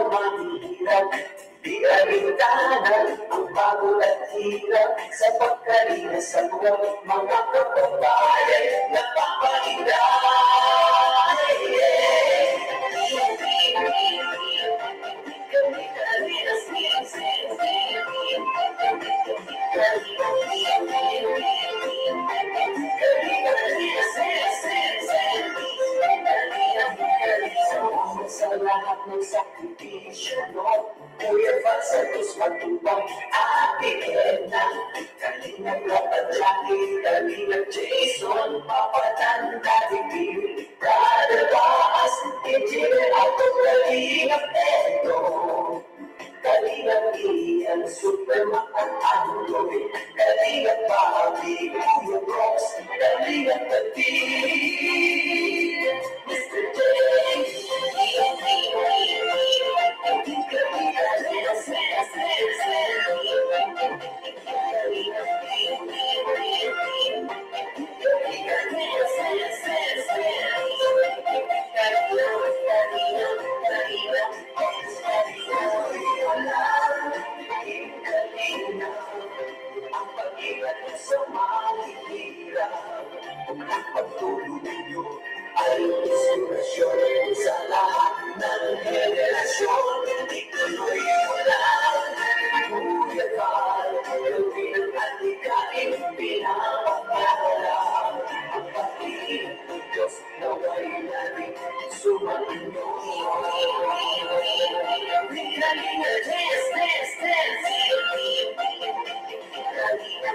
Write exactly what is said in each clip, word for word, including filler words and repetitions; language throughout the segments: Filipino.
mahihirap. Di alintana ang pagod at hirap sa pagkalina sa buwang mga kababayan nagpapahinga. Sa lahat ng sakripisyo mo, Kuya Val Santos matubang ating Edna, Kalinang Lapad Jackie, Kalinang Jason, Papatanda Digil, Brother Baas, Engineer Auto, Kalinang Edo, Kalinang Ian, Superman at Android, Kalinang Bobby, Kuya Rox, Kalinang Tatil, Mister J, ang pag-ingat sa mahihirap, ang pagtulong ninyo ay inspirasyon sa lahat ng henerasyon. Ituloy mo lang, Kuya Val, gawin ang atikain, pinapangarap. Ang pag-iingat ng Diyos naway natin sumainyo. Kalinga, dance, dance, dance. Kalinga,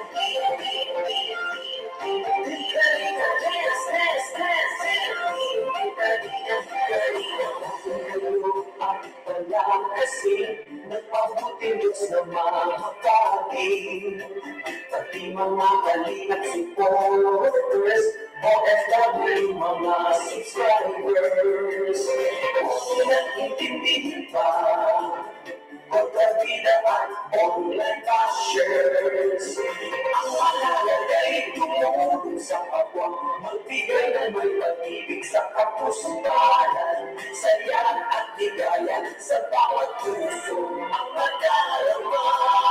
Kalinga, dance, dance, dance. Kalinga, Kalinga, kayo at wala kasi nagpabuti Diyos na makakain. Pati mga kalingat supporters, O F W mga subscribers, kung nag-intindihin pa, kontrabida at online bashers, ang mahalaga ay tumulong sa kapwa, magbigay ng may pag-ibig sa kapusuan, saya at ligaya sa bawat puso ang madarama.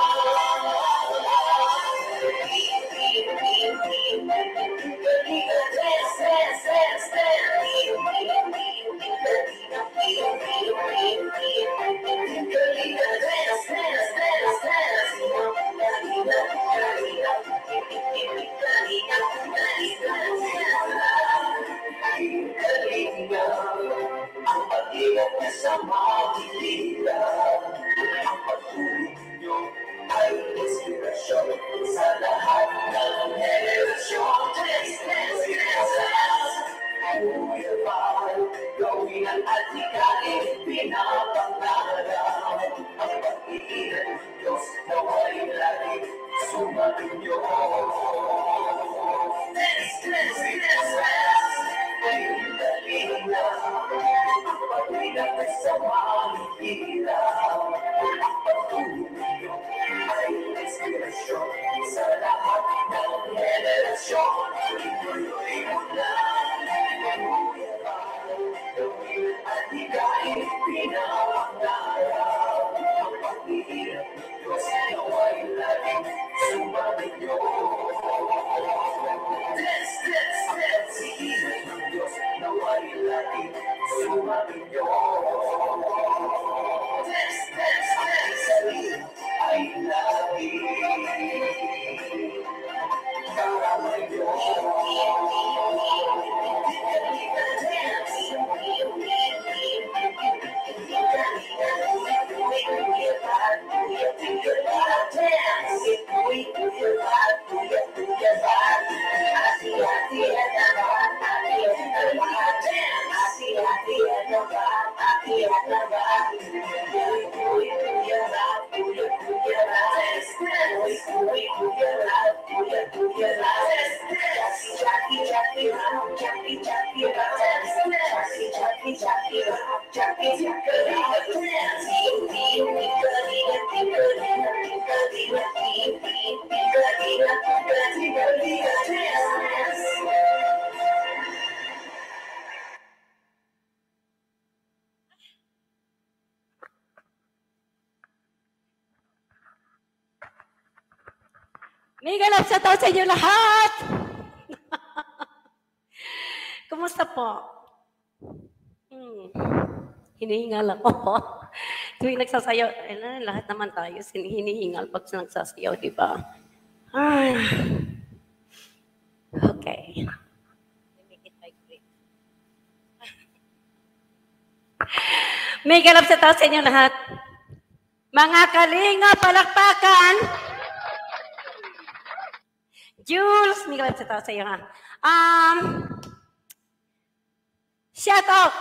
Kalinga, dance, dance, dance, dance. Kalinga, dance, dance, dance, dance. Kalinga, Kalinga, Kalinga, Kalinga, ang pag-ingat niya sa mahihirap, ang pagtulong niyo ay inspirasyon sa lahat ng henerasyon. Dance, dance, dance, dance. Kuya Val, gawin ang atikain, pinapangarap. Ang pag-iingat ng Diyos naway lagi sumainyo. Dance, dance, dance, dance. Kalinga, Kalinga, ang pag-ingat sa mahihirap, ang pagtulong niyo ay inspirasyon sa lahat ng henerasyon. Ituloy mo lang, Kuya Val, gawin at hikain, pinapangarap. Ang pag-iingat ng Diyos naway laging sumainyo. Dance, dance, dance, iingat ng Diyos naway laging sumainyo. Dance, dance, dance, ay laging kamayo. Kalinga, dance. Kuya Val, Kuya Val, dance. Kuya Val, Kuya Val, hati-hati ada Val, hati-hati ada Val, dance. Hati-hati ada Val, hati-hati ada Val. Kuya Val, Kuya Val, dance. Kuya Val, Kuya Val, dance. Jackie, Jackie, Jackie, Jackie, dance. Jackie, Jackie, Jackie, Jackie, Jackie, dance. Mega love sa tao sa inyo lahat! Kumusta po? Hmm. Hinihingal ako. Tuwing nagsasayaw, eh, lahat naman tayo hinihingal pag nagsasayaw, di ba? Ah. Okay. Mega love sa tao sa inyo lahat. Mga kalinga, palakpakan! Jules, mega love sa tao sa iyo ha. Um, shout out!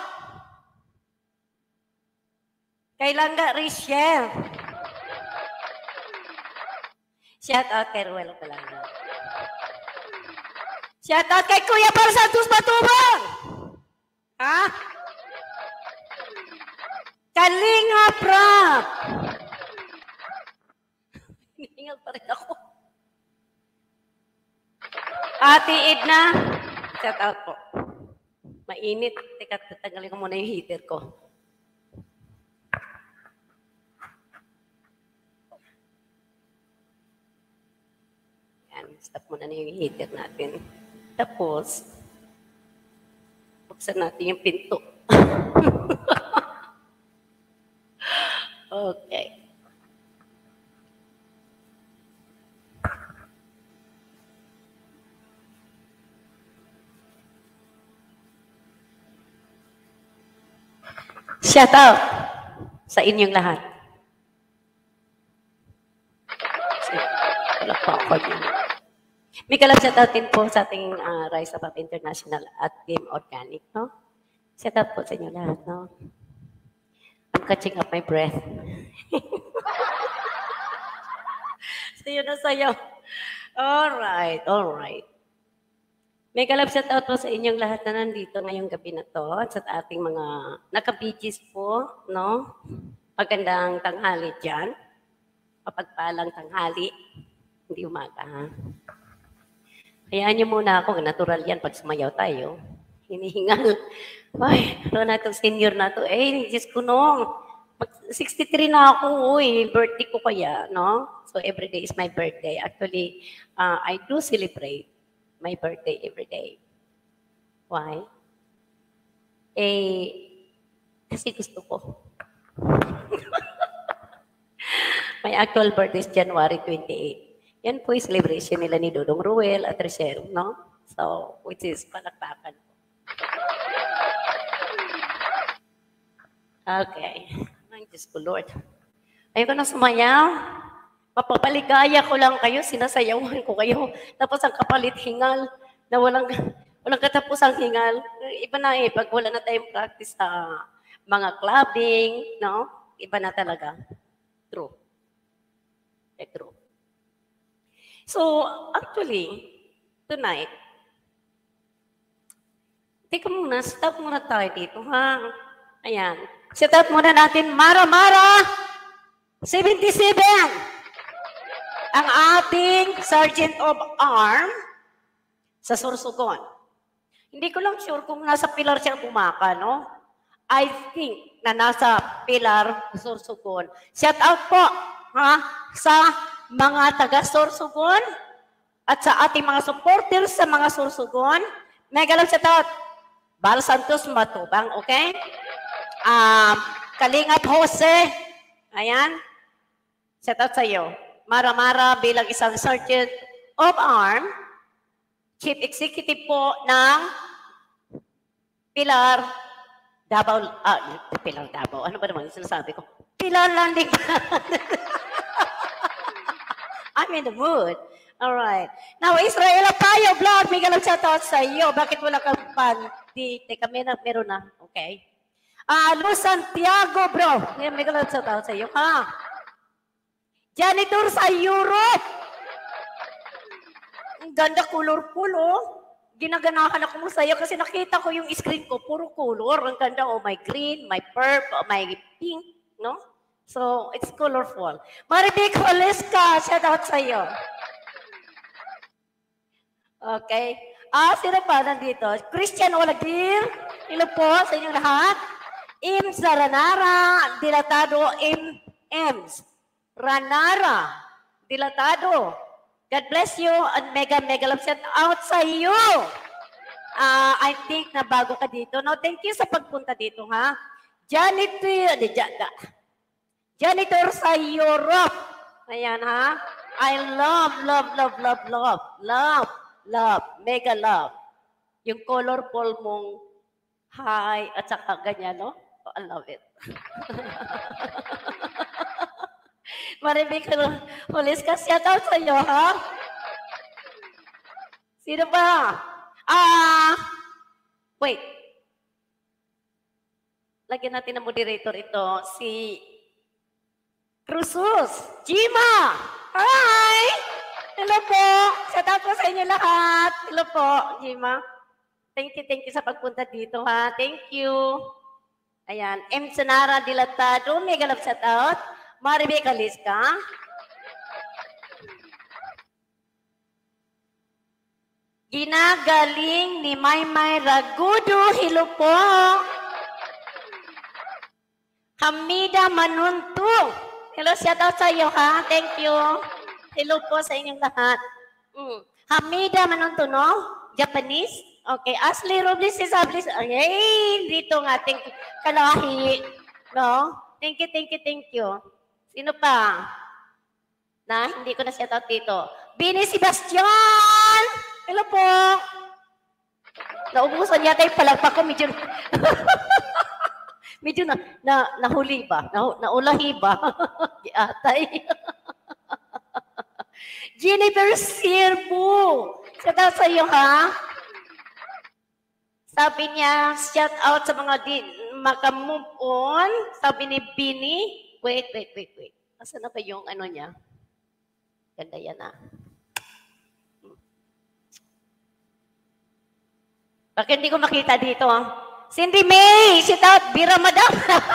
Kay Langga Richelle. Shout out kay Ruel Palanga. Shout out kay Kuya Par Santos Matubang. Ha? Kalinga Prab. Hinihingal pa rin ako. Ate Edna. Shout out po. Mainit. Teka, tatanggalin ko muna yung heater ko. Stop muna na yung heater natin. Tapos, buksan natin yung pinto. Okay. Shout out sa inyong lahat. Wala pa ako dyan. May kalab shout out din po sa ating uh, Rise Above International at Game Organic, no? Shout out po sa inyo lahat, no? I'm catching up my breath. Sayo na sayo. Alright, alright. May kalab shout out po sa inyong lahat na nandito ngayong gabi na to at sa ating mga naka-B Gs po, no? Magandang tanghali dyan. Mapagpalang tanghali. Hindi umaga, ha? Hayaan niyo muna ako, natural yan pag sumayaw tayo. Hinihingal. Ay, ano na itong senior na to? Eh, Diyos ko nung. sixty-three na ako, uy. Birthday ko kaya, no? So, every day is my birthday. Actually, uh, I do celebrate my birthday every day. Why? Eh, kasi gusto ko. My actual birthday is January twenty-eighth. Yan po yung celebration nila ni Dodong Ruel at Richelle, no? So, which is palakpakan. Okay. Ay, Diyos ko, Lord. Ayoko na sumayaw. Mapapaligaya ko lang kayo, sinasayawan ko kayo. Tapos ang kapalit hingal na walang, walang katapusang hingal. Iba na eh, pag wala na tayong practice sa mga clubbing, no? Iba na talaga. True. Eh, true. So, actually, tonight, teka muna, stop muna tayo dito, ha? Ayan. Set up muna natin, Mara Mara seventy-seven. Ang ating Sergeant of Arm sa Sorsogon. Hindi ko lang sure kung nasa pilar siya bumaka, no? I think na nasa pilar Sorsogon. Shout out po, ha? Sa mga taga-Sorsogon at sa ating mga supporters sa mga Sorsogon. Mega love shout out. Bal Santos Matubang, okay? Um, Kalingap Jose. Ayan. Shout out sa iyo. Mara Mara bilang isang Sergeant of Arm, Chief Executive po ng Pilar Davao, ah, Pilar Davao. Ano ba naman yung sinasabi ko? Pilar Landing. I'm in the mood. All right. Now, Israel Apayo Vlog, may galang shoutout sa iyo. Bakit wala kang panty? Teka, may na, meron na. Okay. Ah, uh, Lu Santiago, bro. May galang shoutout sa iyo. Ha? Janitor sa Europe. Ang ganda, colorful, oh. Ginaganahan ako mo sa iyo kasi nakita ko yung screen ko, puro color. Ang ganda, oh, my green, my purple, my pink, no? So, it's colorful. Maribik Oleska, shout out sa iyo. Okay. Ah, sino pa nandito? Christian Olagir. Hello po sa inyong lahat. Ims Ranara, Dilatado, Im, Ems. Ranara, Dilatado. God bless you and mega, mega love shout out sa iyo. Uh, I think na bago ka dito. No, thank you sa pagpunta dito, ha? Janitor, janitor sa Europe. Ayan, ha? I love, love, love, love, love, love, love, mega love. Yung colorful mong hi at saka ganyan, no? Oh, I love it. Maribig ka nun. Hulis ka, shout out sa iyo, ha? Sino ba? Ah, wait. Lagyan natin ng moderator ito. Si Cruzus. Jima! Hi! Hello po. Shout out po sa inyo lahat. Hello po, Jima. Thank you, thank you sa pagpunta dito, ha? Thank you. Ayan. M. Sanara Dilatado. Mega love shout out. Maribek Aliska. Ginagaling ni Maymay Ragudo. Hello po. Hamida Manunto. Hello, shout out sa iyo, ha? Thank you. Hello po sa inyong lahat. Mm. Hamida Manunto, no? Japanese? Okay. Ashley Robles is Ablis. Ay, dito ng ating kalahi. No? Thank you, thank you, thank you. Sino pa? Na, hindi ko na shout out dito. Bini Sebastian! Hello po. Naubusan yata yung palagpak ko. Medyo, medyo na, na, nahuli ba? Na, naulahi ba? Atay. Jennifer Sirbu. Shout out sa iyo, ha? Sabi niya, shout out sa mga di, maka-move on. Sabi ni Bini. Wait, wait, wait, wait. Asa na ba yung ano niya? Ganda yan, ha? Bakit hindi ko makita dito? Cindy May! Shout out! Bira Madam!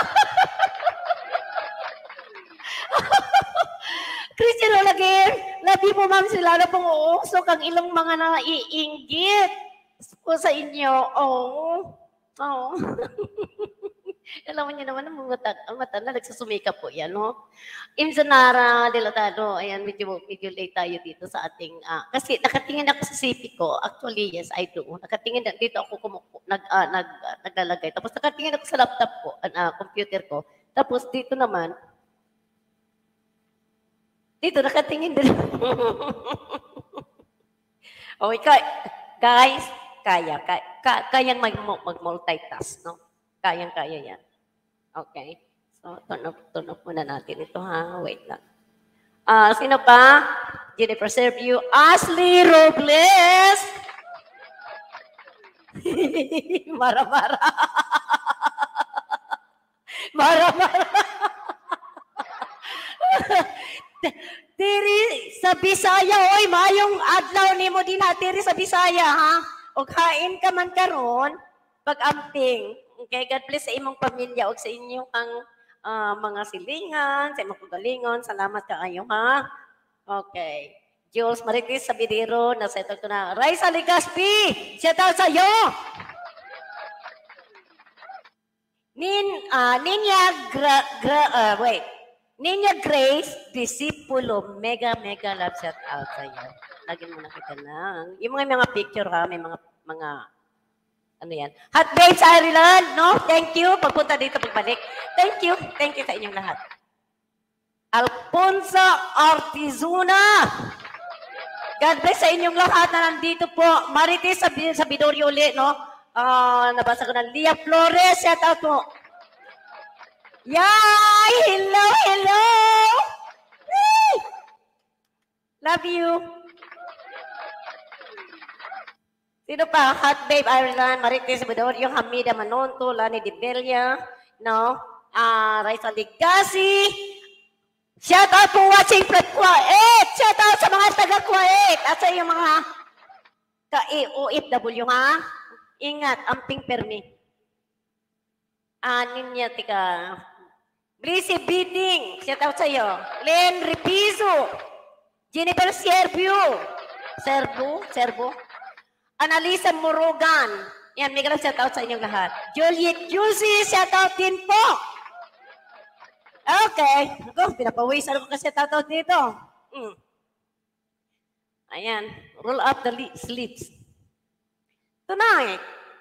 Christian Olagir! Labi mo, ma'am, sila na pong uusok ang ilang mga naiinggit ko sa inyo. Oh. Oh. Alam mo niyo naman, ang mata, ang mata na nagsusumikap po yan, no? Imsanara Dilatado, ayan, medyo, medyo late tayo dito sa ating, uh, kasi nakatingin ako sa C P ko, actually, yes, I do. Nakatingin dito ako kumuku, nag, uh, nag, uh, naglalagay. Tapos nakatingin ako sa laptop ko, uh, computer ko. Tapos dito naman, dito nakatingin din. Okay, guys, kaya, kaya, kayang mag-multitask, no? Kayang-kaya yan. Okay. So, turn off, turn off muna natin ito, ha? Wait lang. Uh, sino pa? Jennifer Serviu. Ashley Robles. Mara-mara. Mara-mara. Tiri sa Bisaya, oy, mayong adlaw ni mo din ha, tiri sa Bisaya, ha? O kain ka man karon pag-amping. Okay, God bless sa imong pamilya o sa inyong ang uh, mga silingan, sa imong kagalingon. Salamat kaayo, ha? Okay. Jules Marites Sabidero, nasa ito ko na. Raisa Ligaspi, shout out sa iyo. Nin, uh, Ninya, gra, gra, uh, wait. Ninya Grace, Disipulo, mega, mega love shout out sa iyo. Lagyan mo na kita lang. Yung mga mga picture, ha? May mga, mga, ano yan? Hot Babes Ireland, no? Thank you. Pagpunta dito, pagbalik. Thank you. Thank you sa inyong lahat. Alfonso Artizuna. God bless sa inyong lahat na nandito po. Marites sa, sa Bidorio ulit, no? Uh, nabasa ko na. Lia Flores, shout out po. Yay! Hello, hello! Hey! Love you. Sino pa? Hot Babe Ireland, Marites Bedorio, Hamida Manonto, Lani Di Belia, no? Uh, Raisa Ligasi. Shout out po watching from Kuwait. Shout out sa mga taga Kuwait at sa yung mga ka-O F W, ha? Ingat, amping permi. Anin niya, tika. Blissy Bidding. Shout out sa iyo. Len Repiso. Jennifer Serbu. Serbu? Serbu? Analisa Murugan. Yan, may galang shout out sa inyong lahat. Juliet Juicy, shout out din po. Okay. Ako, pinapawisan ako kasi shout out dito. Mm. Ayan, roll up the sleeves. Tonight,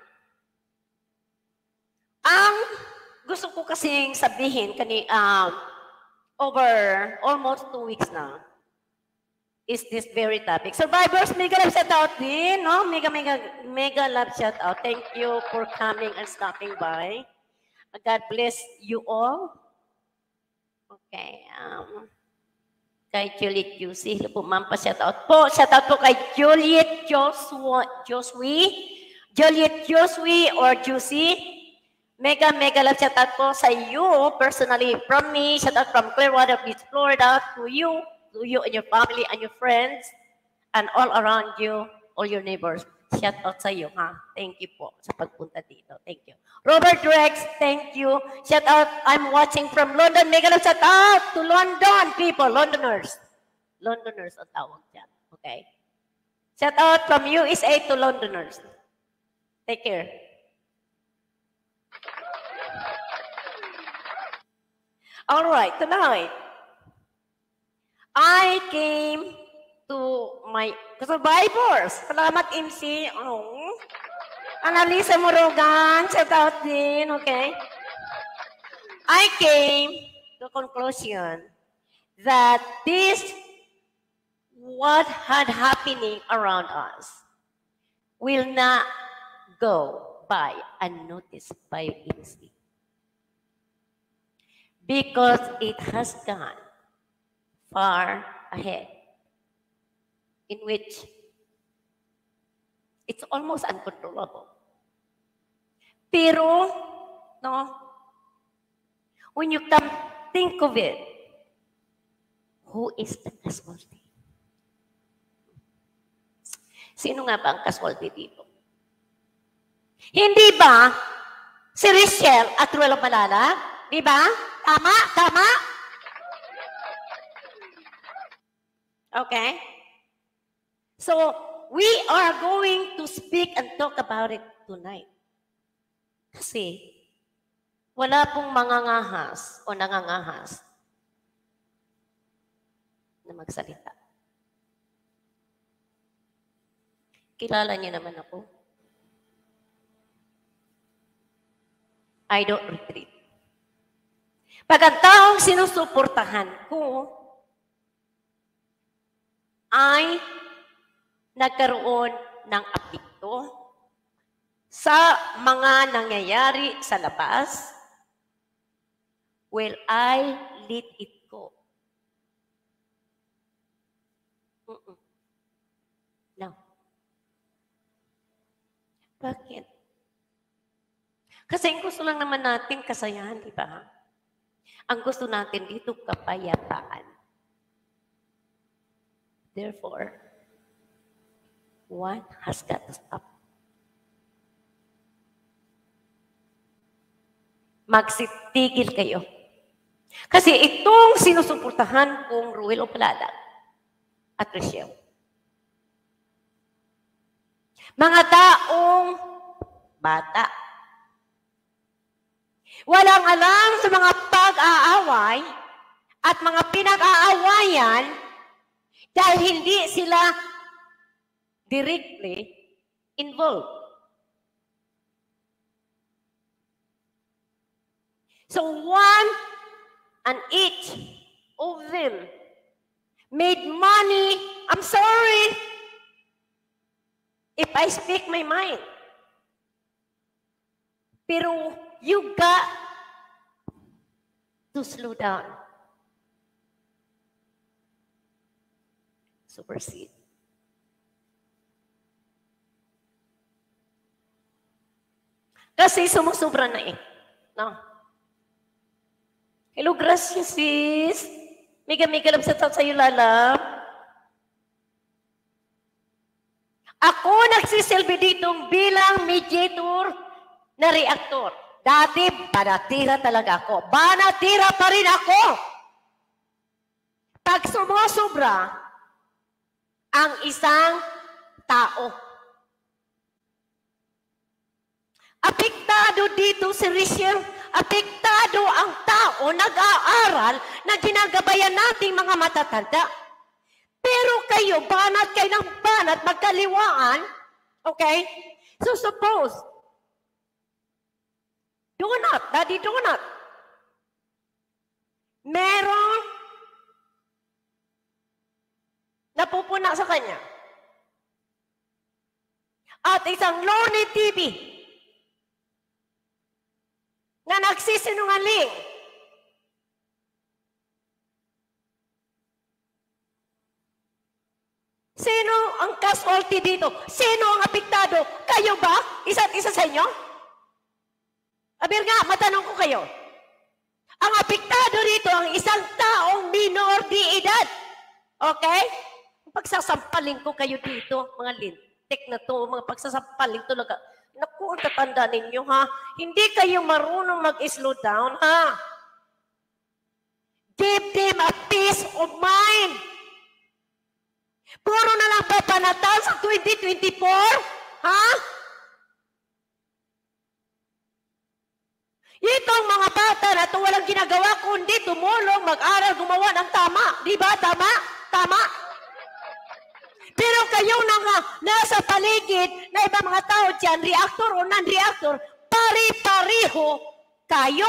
ang gusto ko kasing sabihin kani um, over almost two weeks na is this very topic. Survivors, mega love shout out din, no? Mega, mega, mega love shout out. Thank you for coming and stopping by. God bless you all. Okay, um... kay Juliet Juicy. Hello po, ma'am, pa shout out po. Shout out po kay Juliet Joshua, Josui, Juliet Josui or Juicy. Mega, mega love shout out po sa you personally from me. Shout out from Clearwater Beach, Florida to you, to you and your family and your friends and all around you, all your neighbors. Shout out sa iyo, ha? Thank you po sa pagpunta dito. Thank you. Robert Rex, thank you. Shout out, I'm watching from London. Mega love shout out to London people, Londoners. Londoners ang tawag dyan. Okay? Shout out from U S A to Londoners. Take care. All right, tonight, I came to my survivors. Salamat, M C. Oh. Analisa Morogan, shout out din, okay? I came to conclusion that this, what had happening around us, will not go by unnoticed by M C. Because it has gone far ahead, in which it's almost uncontrollable. Pero, no, when you come think of it, who is the casualty? Sino nga ba ang casualty dito? Hindi ba si Richelle at Ruel Malala? Di ba? Tama? Tama? Okay? So, we are going to speak and talk about it tonight. Kasi, wala pong mangangahas o nangangahas na magsalita. Kilala niyo naman ako. I don't retreat. Pag ang taong sinusuportahan ko ay nagkaroon ng apekto sa mga nangyayari sa labas, will I let it go? Mm-mm. No. Bakit? Kasi ang gusto lang naman natin kasayahan, di ba? Ang gusto natin dito, kapayapaan. Therefore, one has got to stop. Magsitigil kayo. Kasi itong sinusuportahan kong Ruel Oplada at Richelle, mga taong bata, walang alam sa mga pag-aaway at mga pinag-aawayan dahil hindi sila directly involved. So one and each of them made money. I'm sorry if I speak my mind. Pero you got to slow down. Supersede. Kasi sumusobra na eh. No? Hello, gracias, sis. Mega-mega love sa sa'yo, Lala. Ako nagsisilbi ditong bilang mediator na reaktor. Dati, banatira talaga ako. Banatira pa rin ako. Pag sumusobra ang isang tao, apektado dito si Richelle, apektado ang tao, nag-aaral na ginagabayan nating mga matatanda. Pero kayo, banat kayo ng banat, magkaliwaan, okay? So suppose, donut, daddy donut, meron napupuna sa kanya. At isang Lorne T V na nagsisinungaling. Sino ang casualty dito? Sino ang apektado? Kayo ba? Isa't isa sa inyo? Abir nga, matanong ko kayo. Ang apektado dito ang isang taong minor de edad. Okay? Pagsasampalin ko kayo dito, mga lintik na to, mga pagsasampalin talaga. Naku, ang tatanda ninyo, ha? Hindi kayo marunong mag-slow down, ha? Give them a peace of mind. Puro na lang papanatan sa twenty twenty-four, ha? Itong mga bata na ito walang ginagawa kundi tumulong, mag-aral, gumawa ng tama. Di ba? Tama? Tama? Pero kayo na nga, nasa paligid na ibang mga tao dyan, reactor o non-reactor, pari-pariho kayo.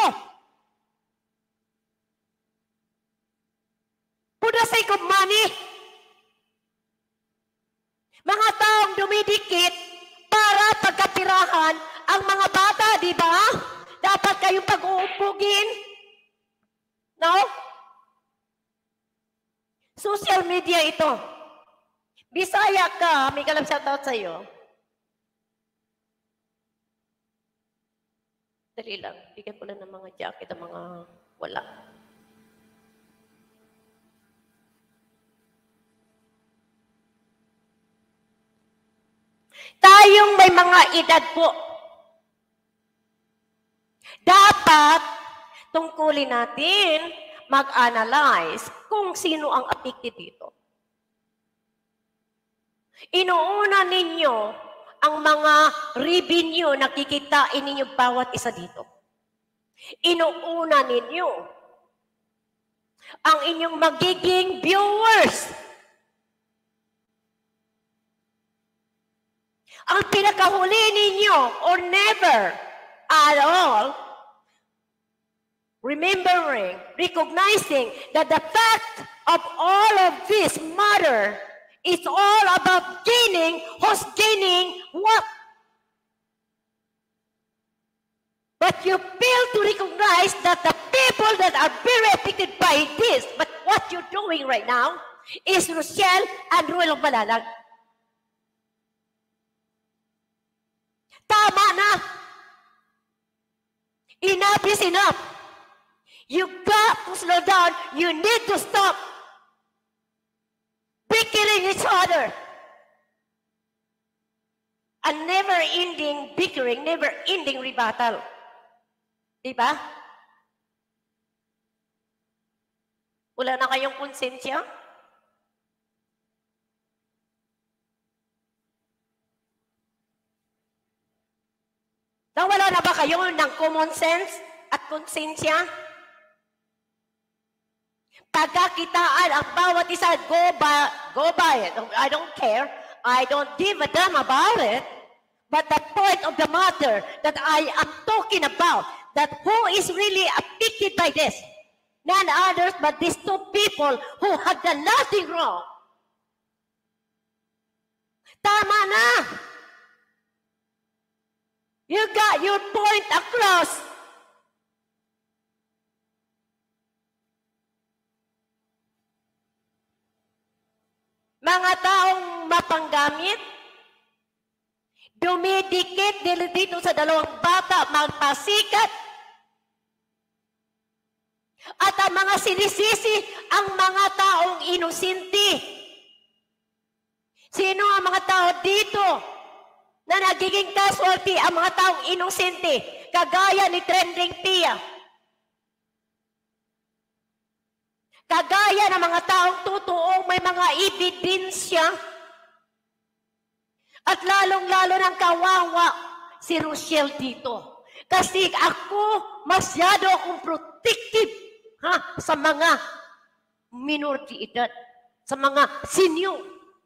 For the sake of money, mga taong dumidikit para pagkapirahan ang mga bata, di ba? Dapat kayong pag-uumpugin. No? Social media ito. Bisaya ka, may kalam shoutout sa'yo. Dali lang, bigyan ko lang ng mga jacket ang mga wala. Tayong may mga edad po. Dapat tungkulin natin mag-analyze kung sino ang affected dito. Inuuna ninyo ang mga revenue na kikitain ninyo bawat isa dito. Inuuna ninyo ang inyong magiging viewers. Ang pinakahuli ninyo or never at all, remembering, recognizing that the fact of all of this matter is all about gaining, who's gaining what? But you fail to recognize that the people that are very affected by this, but what you're doing right now is Rochelle and Ruel of Malalag. Tama na. Enough is enough. You got to slow down. You need to stop bickering each other. A never-ending bickering, never-ending rebuttal. Diba? Wala na kayong konsensya? Nawala na ba kayo ng common sense at konsensya? Pagkakitaan ang bawat isa, go by, go by it. I don't care. I don't give a damn about it. But the point of the matter that I am talking about, that who is really affected by this? None others but these two people who had done nothing wrong. Tama na. You got your point across. Mga taong mapanggamit, dumidikit dito sa dalawang bata, magpasikat, at ang mga sinisisi, ang mga taong inusinti. Sino ang mga tao dito na nagiging casualty? Ang mga taong inusinti, kagaya ni Trending Pia. Kagaya ng mga taong totoong may mga ebidensya. At lalong-lalo ng kawawa si Rochelle dito. Kasi ako, masyado akong protective ha, sa mga minor de edad. sa mga senior.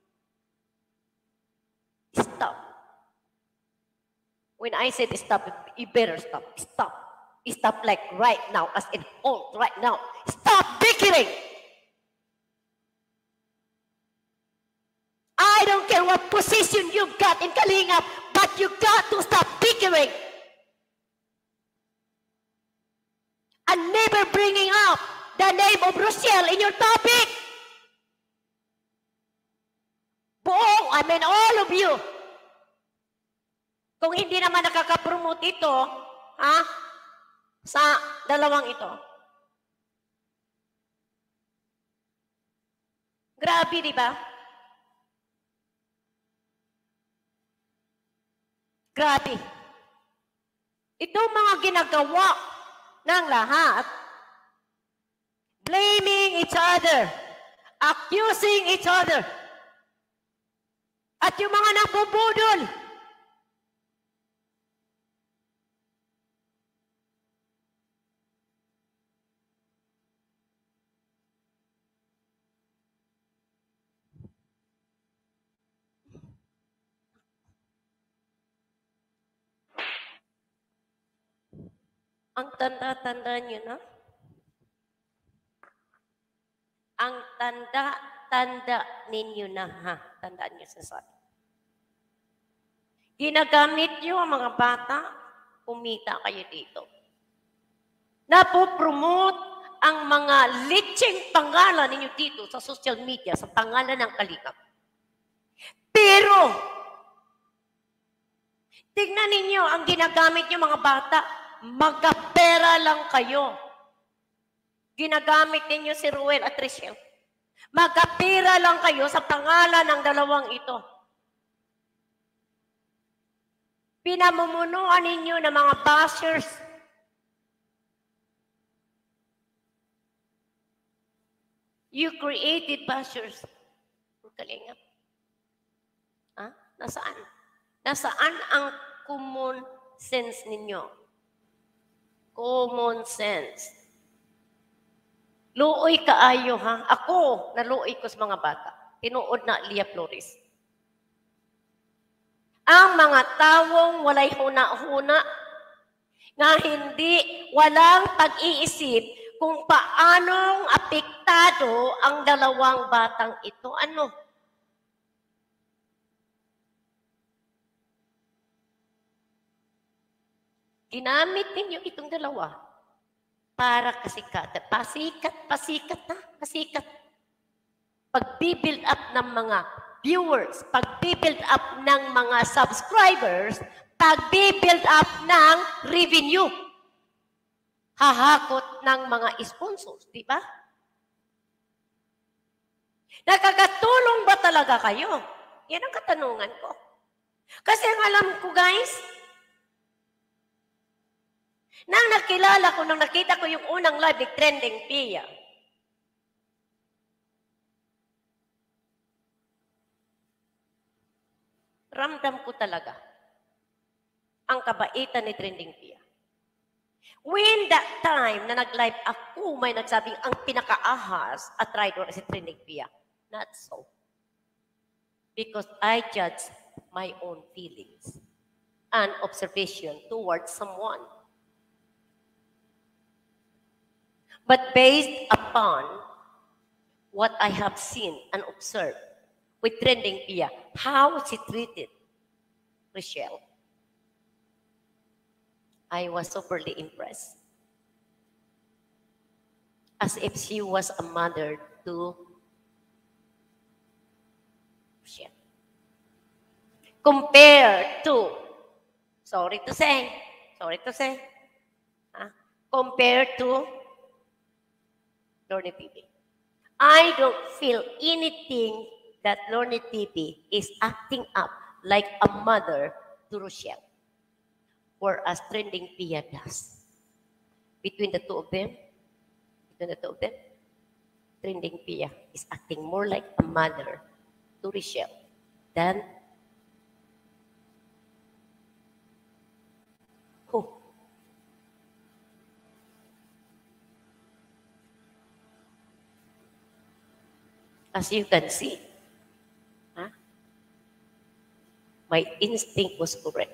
Stop. When I said stop, you better stop. Stop. Stop like right now, as in halt right now. Stop bickering. I don't care what position you've got in Kalingap, but you got to stop bickering. And never bringing up the name of Rochelle in your topic. Buong, I mean all of you. Kung hindi naman nakaka-promote ito, ha, sa dalawang ito. Grabe, di ba? Grabe. Itong mga ginagawa ng lahat, blaming each other, accusing each other, at yung mga nagbubudol, ang tanda-tanda niyo na? Ang tanda-tanda ninyo na, ha? Tandaan niyo sa sabi. Ginagamit niyo ang mga bata, kumita kayo dito. Napopromote ang mga litseng pangalan ninyo dito sa social media, sa pangalan ng Kalingap. Pero, tignan ninyo ang ginagamit niyo mga bata, magkapera lang kayo. Ginagamit ninyo si Ruel at Rachel. Magkapera lang kayo sa pangalan ng dalawang ito. Pinamumunuan ninyo ng mga bashers. You created bashers. Kalingap. Ha? Nasaan? Nasaan ang common sense ninyo? Common sense. Luoy kaayo, ha? Ako, naluoy ko sa mga bata. Tinuod na Lia Flores. Ang mga tawong walay huna-huna, nga hindi, walang pag-iisip kung paanong apektado ang dalawang batang ito. Ano? Ginamit ninyo itong dalawa para kasikat. Pasikat, pasikat na, pasikat. Pag-build up ng mga viewers, pag-build up ng mga subscribers, pag-build up ng revenue. Hahakot ng mga sponsors, di ba? Nakakatulong ba talaga kayo? Yan ang katanungan ko. Kasi ang alam ko, guys, nang nakilala ko, nang nakita ko yung unang live ni Trending Pia, ramdam ko talaga ang kabaitan ni Trending Pia. When that time na nag-live ako, may nagsabing ang pinaka-ahas at traitor si Trending Pia. Not so. Because I judge my own feelings and observation towards someone. But based upon what I have seen and observed with Trending Pia, how she treated Rochelle, I was superly impressed. As if she was a mother to Rochelle. Compared to, sorry to say, sorry to say, huh? Compared to Lorne T V. I don't feel anything that Lorne T V is acting up like a mother to Rochelle, whereas Trending Pia does. Between the two of them, between the two of them, Trending Pia is acting more like a mother to Rochelle than who? As you can see, huh? My instinct was correct.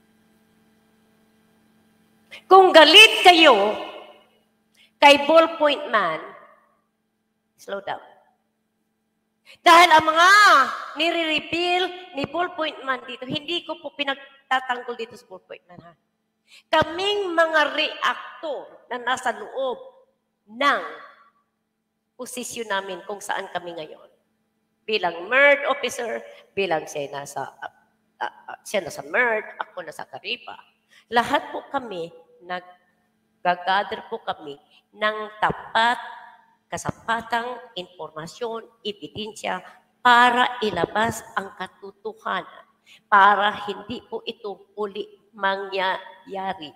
Kung galit kayo kay ballpoint man, slow down. Dahil ang mga nire-reveal ni ballpoint man dito, hindi ko po pinagtatanggol dito sa ballpoint man. Ha? Kaming mga reactor na nasa loob ng posisyon namin kung saan kami ngayon. Bilang M E R D officer, bilang siya nasa, uh, uh, siya nasa M E R D, ako nasa Caripa. Lahat po kami, nag-gather po kami ng tapat, kasapatang informasyon, ebidensya para ilabas ang katotohanan, para hindi po ito uli mangyayari.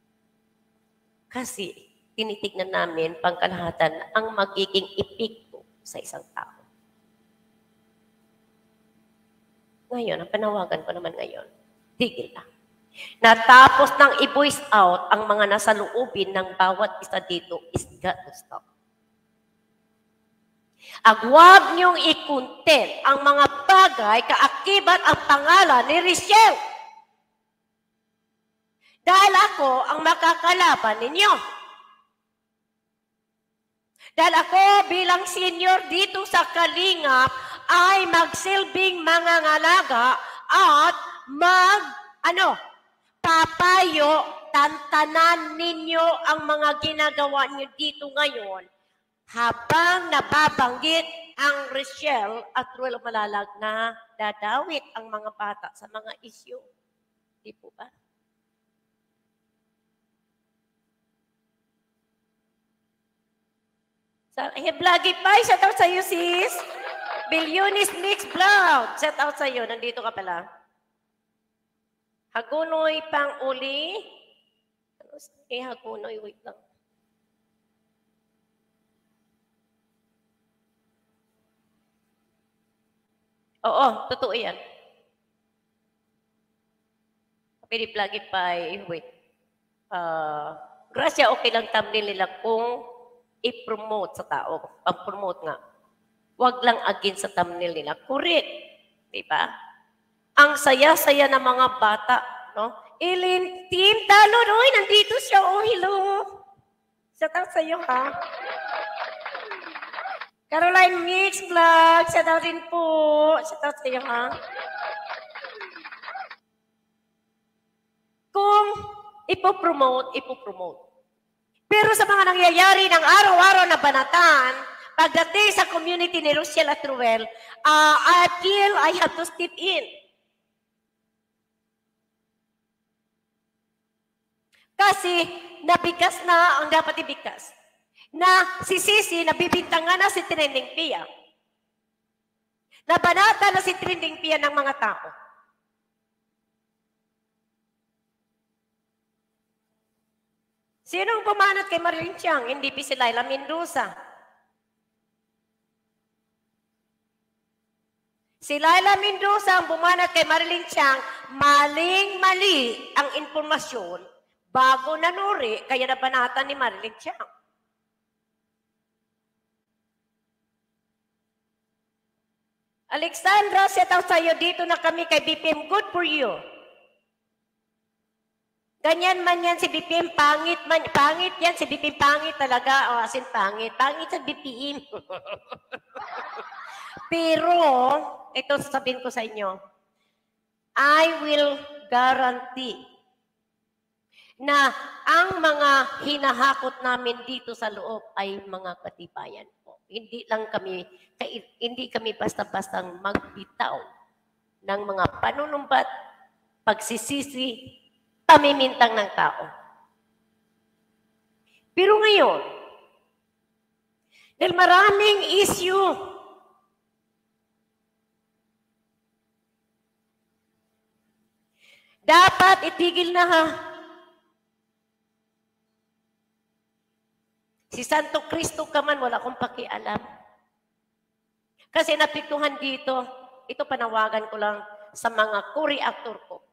Kasi tinitignan namin pangkalahatan ang magiging epekto sa isang tao. Ngayon, ang panawagan ko naman ngayon, tigil na. Natapos nang i-voice out ang mga nasa loobin ng bawat isa dito is got to stop. Ag huwag niyong i-content ang mga bagay kaakibat ang pangalan ni Richelle. Dahil ako ang makakalaban ninyo. Dahil ako bilang senior dito sa Kalingap ay magsilbing mga ngalaga at mag, ano, papayo, tantanan ninyo ang mga ginagawa niyo dito ngayon habang nababanggit ang Richelle at Ruel Malalag na dadawit ang mga bata sa mga isyu. Di po ba? Sa so, Bloggy Pie, shout out sa iyo, sis. Billionis Mix Vlog, shout out sa iyo. Nandito ka pala. Hagunoy pang uli. Ano eh, Hagunoy, wait lang. Oo, totoo yan. Pwede plug it by, wait. Uh, Grasya, okay lang thumbnail nila kung i-promote sa tao. Pag-promote nga. Huwag lang against sa thumbnail nila. Correct. Diba? Ang saya-saya ng mga bata. No? Eileen, team, talo, Roy. Nandito siya. Oh, hello. Shout out sa'yo, ha? Caroline Mix Vlog, shout out din po. Shout out sa'yo, ha? Kung ipopromote, ipopromote. Pero sa mga nangyayari ng araw-araw na banatan, pagdating sa community ni Richelle at Ruel, uh, I feel I have to step in. Kasi nabigas na ang dapat ibigas. Na si Sisi, nabibintangan na si Trending Pia. Nabanata na si Trending Pia ng mga tao. Sinong pumanat kay Marilyn Chiang? Hindi pa si Laila Mendoza. Si Laila Mendoza ang bumanat kay Marilyn Chiang, maling-mali ang informasyon bago nanuri, kaya nabanatan ni Marilyn Chiang. Alexandra, set out sa'yo dito na kami kay B P M. Good for you. Ganyan man yan si B P M, pangit man, pangit yan si B P M, pangit talaga, o oh, asin pangit, pangit sa B P M. Pero, ito sasabihin ko sa inyo, I will guarantee na ang mga hinahakot namin dito sa loob ay mga katibayan po. Hindi lang kami, hindi kami basta-bastang magbitaw ng mga panunumbat, pagsisisi, pamimintang ng tao. Pero ngayon, dahil maraming issue, dapat itigil na ha. Si Santo Cristo ka man, wala akong pakialam. Kasi napiktuhan dito, ito panawagan ko lang sa mga co-reactor ko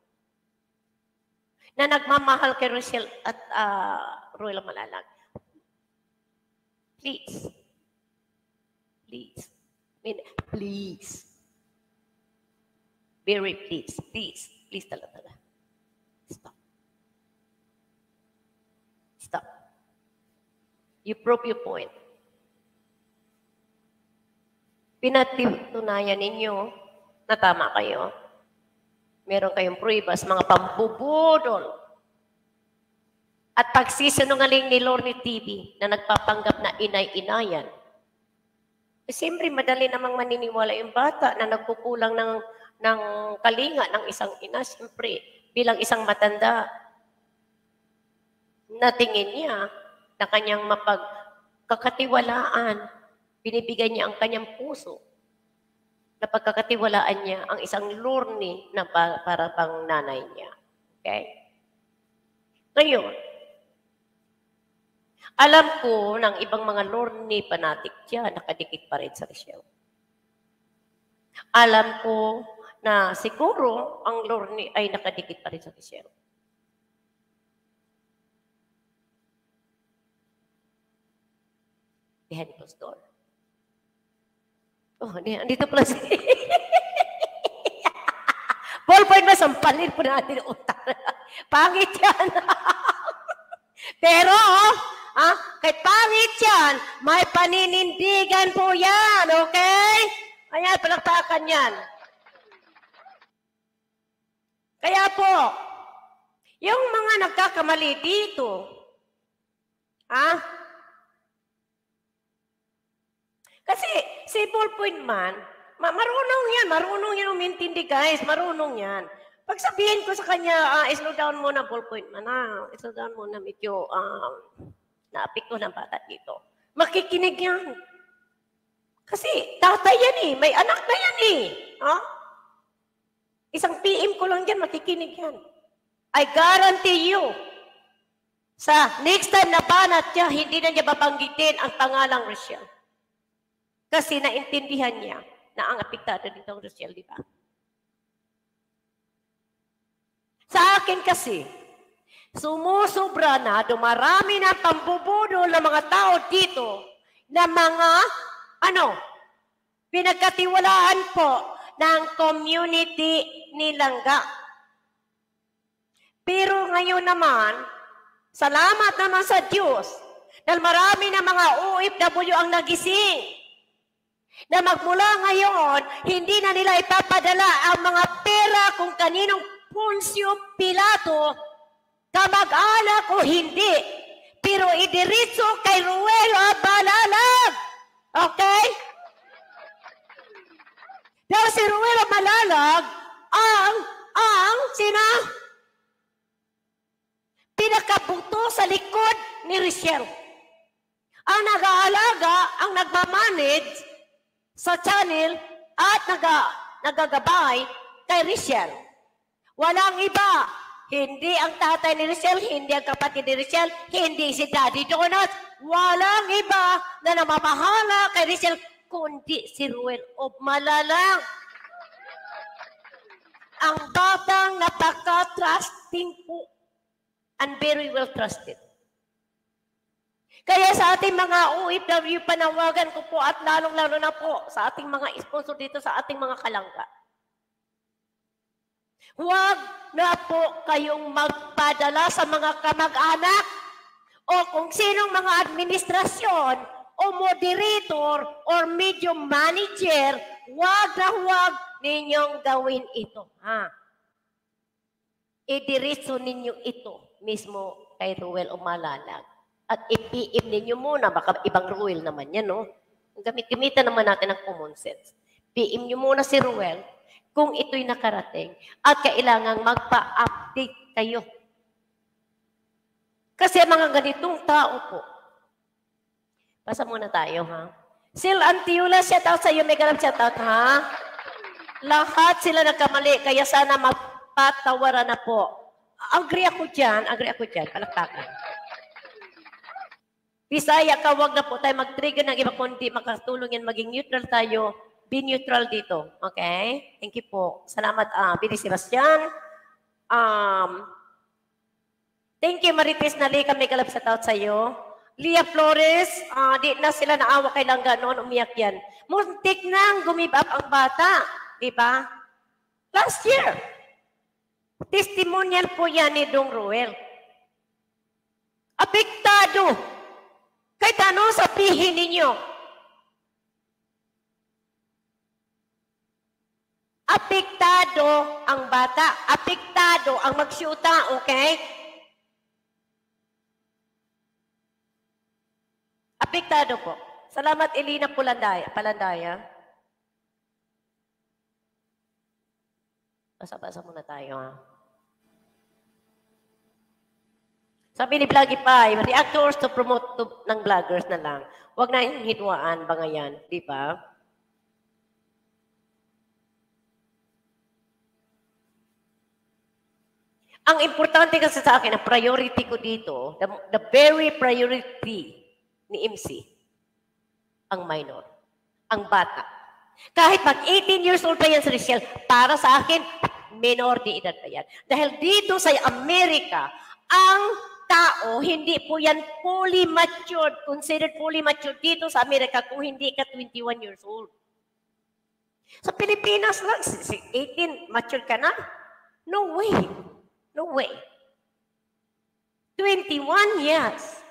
na nagmamahal kay Richelle at uh, Ruel Malalag. Please, please, Please. Very please. Please. Please talaga. Stop. Stop. You prove your point. Pinatunayan ninyo na tama kayo. Meron kayong pruebas, mga pambubudol. At pagsisinungaling ni Lorne T V na nagpapanggap na inay-inayan. Eh, siyempre, madali namang maniniwala yung bata na nagkukulang ng, ng kalinga ng isang ina. Siyempre, bilang isang matanda, natingin niya na kanyang mapagkakatiwalaan, binibigay niya ang kanyang puso na pagkakatiwalaan niya ang isang Lorne na para, para pang nanay niya. Okay? Ngayon, alam ko ng ibang mga Lorne fanatic dyan, nakadikit pa rin sa Rochelle. Alam ko na siguro ang Lorne ay nakadikit pa rin sa Rochelle. Behind closed door. Oh, dito pala si... Ballpoint ba? Sampalin po natin ang utak. Pangit yan. Pero, ah, kahit pangit yan, may paninindigan po yan, okay? Ayan, palakpakan yan. Kaya po, yung mga nagkakamali dito, ah, kasi si Ballpoint man, ma marunong yan, marunong yan umintindi guys, marunong yan. Pag sabihin ko sa kanya, uh, slow down muna Ballpoint man, ah, slow down muna medyo um, naapekto ng bata dito. Makikinig yan. Kasi tatay yan eh, may anak na yan eh. Huh? Isang P M ko lang yan, makikinig yan. I guarantee you, sa next time na banat niya, hindi na niya babanggitin ang pangalang Rochelle. Kasi naintindihan niya na ang apektado dito ang Rochelle, di ba? Sa akin kasi, sumusobra na, dumarami na pambubudol ng mga tao dito na mga, ano, pinagkatiwalaan po ng community ni Langga. Pero ngayon naman, salamat naman sa Diyos, dahil marami na mga O F W ang nagising. Na magmula ngayon, hindi na nila ipapadala ang mga pera kung kaninong Poncio Pilato, kamag-anak o hindi. Pero idiritso kay Ruel Malalag. Okay? Dahil si Ruel Malalag, ang, ang, sina? Pinakabuto sa likod ni Rochelle. Ang nag-aalaga, ang nagmamanage, sa channel at naga, nagagabay kay Rochelle. Walang iba. Hindi ang tatay ni Rochelle, hindi ang kapatid ni Rochelle, hindi si Daddy Donut. Walang iba na namamahala kay Rochelle, kundi si Ruel of Malalang. Ang batang napaka-trusting po and very well trusted. Kaya sa ating mga O F W, panawagan ko po at lalong-lalo na po sa ating mga sponsor dito sa ating mga kalangga. Huwag na po kayong magpadala sa mga kamag-anak o kung sinong mga administrasyon o moderator or medium manager, huwag na huwag ninyong gawin ito. Ha? Idiretso ninyo ito mismo kay Ruel Malalag. At i-P M ninyo muna, baka ibang Ruel naman yan, no? Gamit-gamitan naman natin ang common sense. P M nyo muna si Ruel kung ito'y nakarating at kailangang magpa-update kayo. Kasi mga ganitong tao po. Pasa muna tayo, ha? Sil Antiula, shout out sa iyo. Mega love shout out, ha? Lahat sila nagkamali, kaya sana magpatawaran na po. Agree ako dyan, agree ako dyan. Palakpakan. Bisaya ka, wag na po tayo mag-trigger ng iba kundi makatulong yan, maging neutral tayo. Be neutral dito. Okay? Thank you po. Salamat, uh, Billy Sebastian. Um, thank you, Marites Nali. Kami kalap sa taot sa iyo. Lia Flores, uh, di na sila naawa kay Langga noon, umiyak yan. Muntik nang gumibab ang bata. Di ba? Last year. Testimonial po yan ni Dong Ruel. Apektado. Kahit ano sabihin ninyo. Apektado ang bata. Apektado ang magsyuta, okay? Apektado po. Salamat, Elina Pulandaya. Palandaya. Basa-basa muna tayo, ha? Sabi ni Vloggy Pai, reactors to promote to, ng vloggers na lang. Huwag na yung hitwaan, bangayan. Di ba? Ang importante kasi sa akin, ang priority ko dito, the, the very priority ni M C, ang minor, ang bata. Kahit mag eighteen years old pa yan si Richelle, para sa akin, minor di edad pa yan. Dahil dito sa Amerika, ang tao, hindi po yan fully matured, considered fully matured dito sa Amerika kung hindi ka twenty-one years old. Sa Pilipinas lang, eighteen, matured ka na? No way. No way. twenty-one years.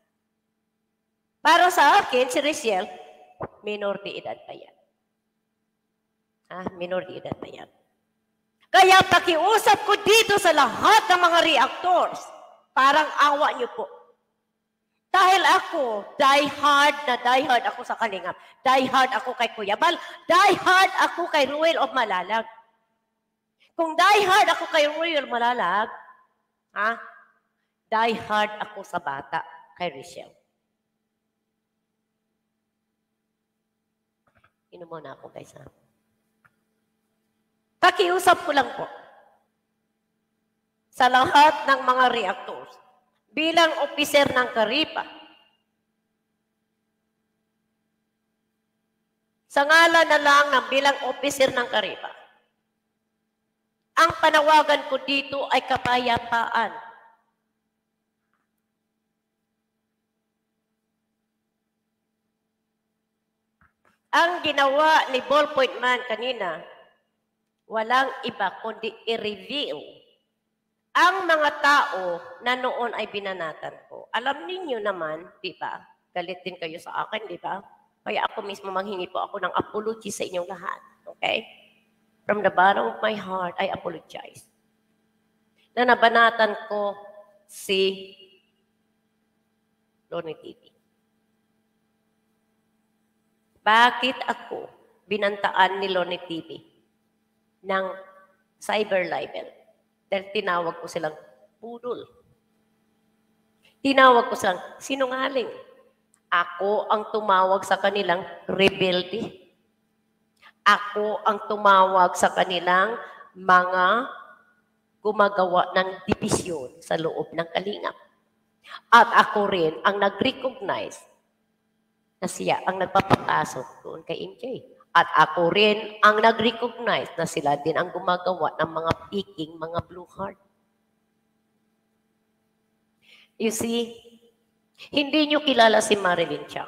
Para sa akin, si Richelle, minor de edad pa yan. Ah, minor de edad pa yan. Kaya pakiusap ko dito sa lahat ng mga reactors, parang awa niyo po. Dahil ako, die hard na die hard ako sa Kalingap. Die hard ako kay Kuya Bal. Die hard ako kay Ruel of Malalag. Kung die hard ako kay Ruel Malalag, ha? Die hard ako sa bata kay Richelle. Inom muna ako, guys, ha? Pakiusap ko lang po sa lahat ng mga reactors bilang opiser ng Karipa. Sa ngalan na lang ng bilang opiser ng Karipa. Ang panawagan ko dito ay kapayapaan. Ang ginawa ni Ballpoint Man kanina, walang iba kundi i-reveal ang mga tao na noon ay binanatan ko. Alam ninyo naman, di ba? Galit din kayo sa akin, di ba? Kaya ako mismo manghingi po ako ng apology sa inyong lahat. Okay? From the bottom of my heart, I apologize. Na nabanatan ko si Loni T V. Bakit ako binantaan ni Loni T V ng cyber libel? Dahil tinawag ko silang pudol. Tinawag ko silang sinungaling. Ako ang tumawag sa kanilang rebelde. Ako ang tumawag sa kanilang mga gumagawa ng divisyon sa loob ng Kalingap. At ako rin ang nag-recognize na siya ang nagpapapasok doon kay M J. At ako rin ang nag-recognize na sila din ang gumagawa ng mga peaking, mga blue heart. You see, hindi nyo kilala si Marilyn Chang.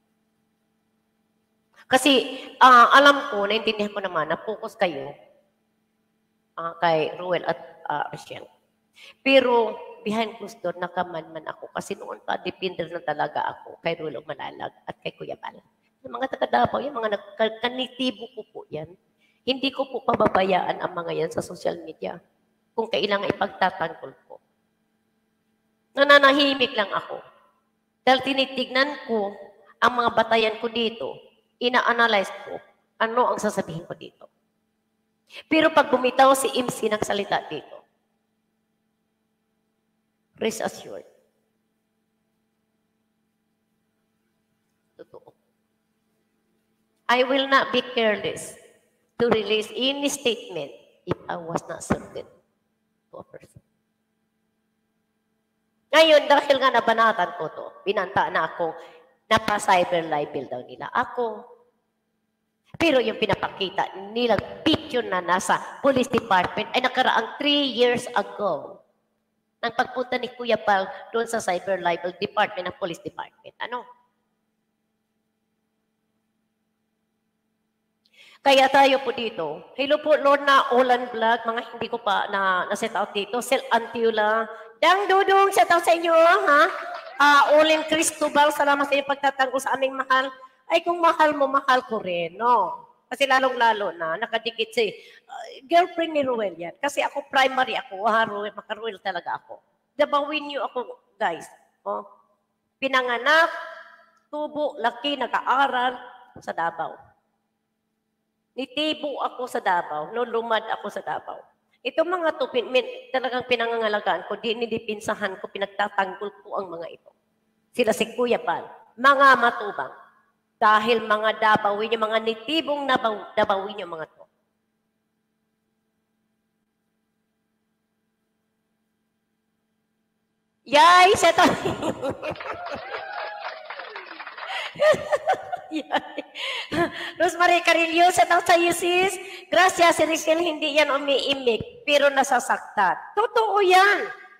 Kasi uh, alam ko, naintindihan ko naman, na-focus kayo uh, kay Ruel at uh, Richelle. Pero behind closed door, nakaman-man ako. Kasi noon pa, depender na talaga ako kay Ruel Malalag at kay Kuya Bal. Yung mga taga-Davao, yung mga kanitibo ko po yan. Hindi ko po pababayaan ang mga yan sa social media kung kailangan ipagtatanggol ko. Nananahimik lang ako. Dahil tinitignan ko ang mga batayan ko dito, ina-analyze ko ano ang sasabihin ko dito. Pero pag bumitaw si M C ng salita dito, rest assured, totoo. I will not be careless to release any statement if I was not certain to a person. Ngayon, dahil nga nabanatan ko to, binanta na ako, napa-cyber libel daw nila ako. Pero yung pinapakita nilang picture na nasa police department ay nakaraang three years ago. ang pagpunta ni Kuya Pal doon sa Cyber Libel Department ng Police Department. Ano? Kaya tayo po dito. Hello po, Lorna Olan Vlog. Mga hindi ko pa na, na-set out dito. Sel Antiola. Dang Dudong, set out sa inyo, ha? Uh, Olin Cristobal, salamat sa inyo pagtatanggol sa aming mahal. Ay, kung mahal mo, mahal ko rin, no? Kasi lalong-lalo na, nakadikit si uh, girlfriend ni Ruel yan. Kasi ako, primary ako, ha, Ruel, maka-Ruel talaga ako. Dabawin niyo ako, guys. Oh. Pinanganak, tubo, laki, nag-aaral sa Davao. Nitibo ako sa Davao, no, lumad ako sa Davao. Itong mga to, pin, min, talagang pinangangalagaan ko, dinidipinsahan ko, pinagtatanggol ko ang mga ito. Sila si Kuya Pal, mga matubang. Dahil mga Dabawin, yung mga nitibong nabaw, Dabawin yung mga to. Yay! Seto! Rosemary Carillo, sa tao sa sis. Gracias, si Rachel, hindi yan umiimik, pero nasasaktan. Totoo yan.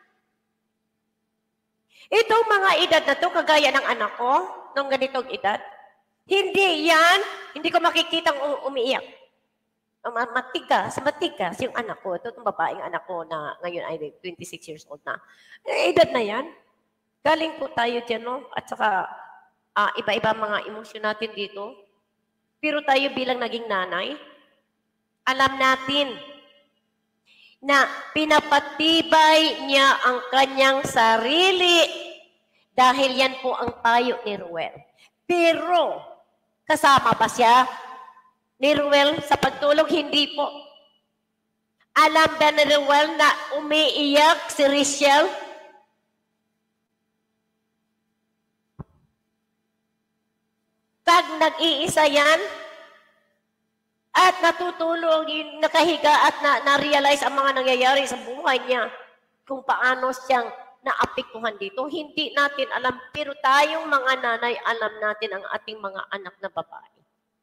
Itong mga edad na to, kagaya ng anak ko, nung ganitong edad, hindi yan, hindi ko makikitang umiiyak. Matigas, matigas yung anak ko. Ito itong babaeng anak ko na ngayon ay twenty-six years old na. Edad na yan. Galing po tayo dyan, no? At saka, Uh, iba-iba mga emosyon natin dito. Pero tayo bilang naging nanay, alam natin na pinapatibay niya ang kanyang sarili dahil yan po ang payo ni Ruel. Pero, kasama ba siya ni Ruel sa pagtulog? Hindi po. Alam ba ni Ruel na umiiyak si Rachel? Pag nag-iisa yan, at natutulog, yung nakahiga at na, na-realize ang mga nangyayari sa buhay niya, kung paano siyang naapektuhan dito, hindi natin alam. Pero tayong mga nanay, alam natin ang ating mga anak na babae.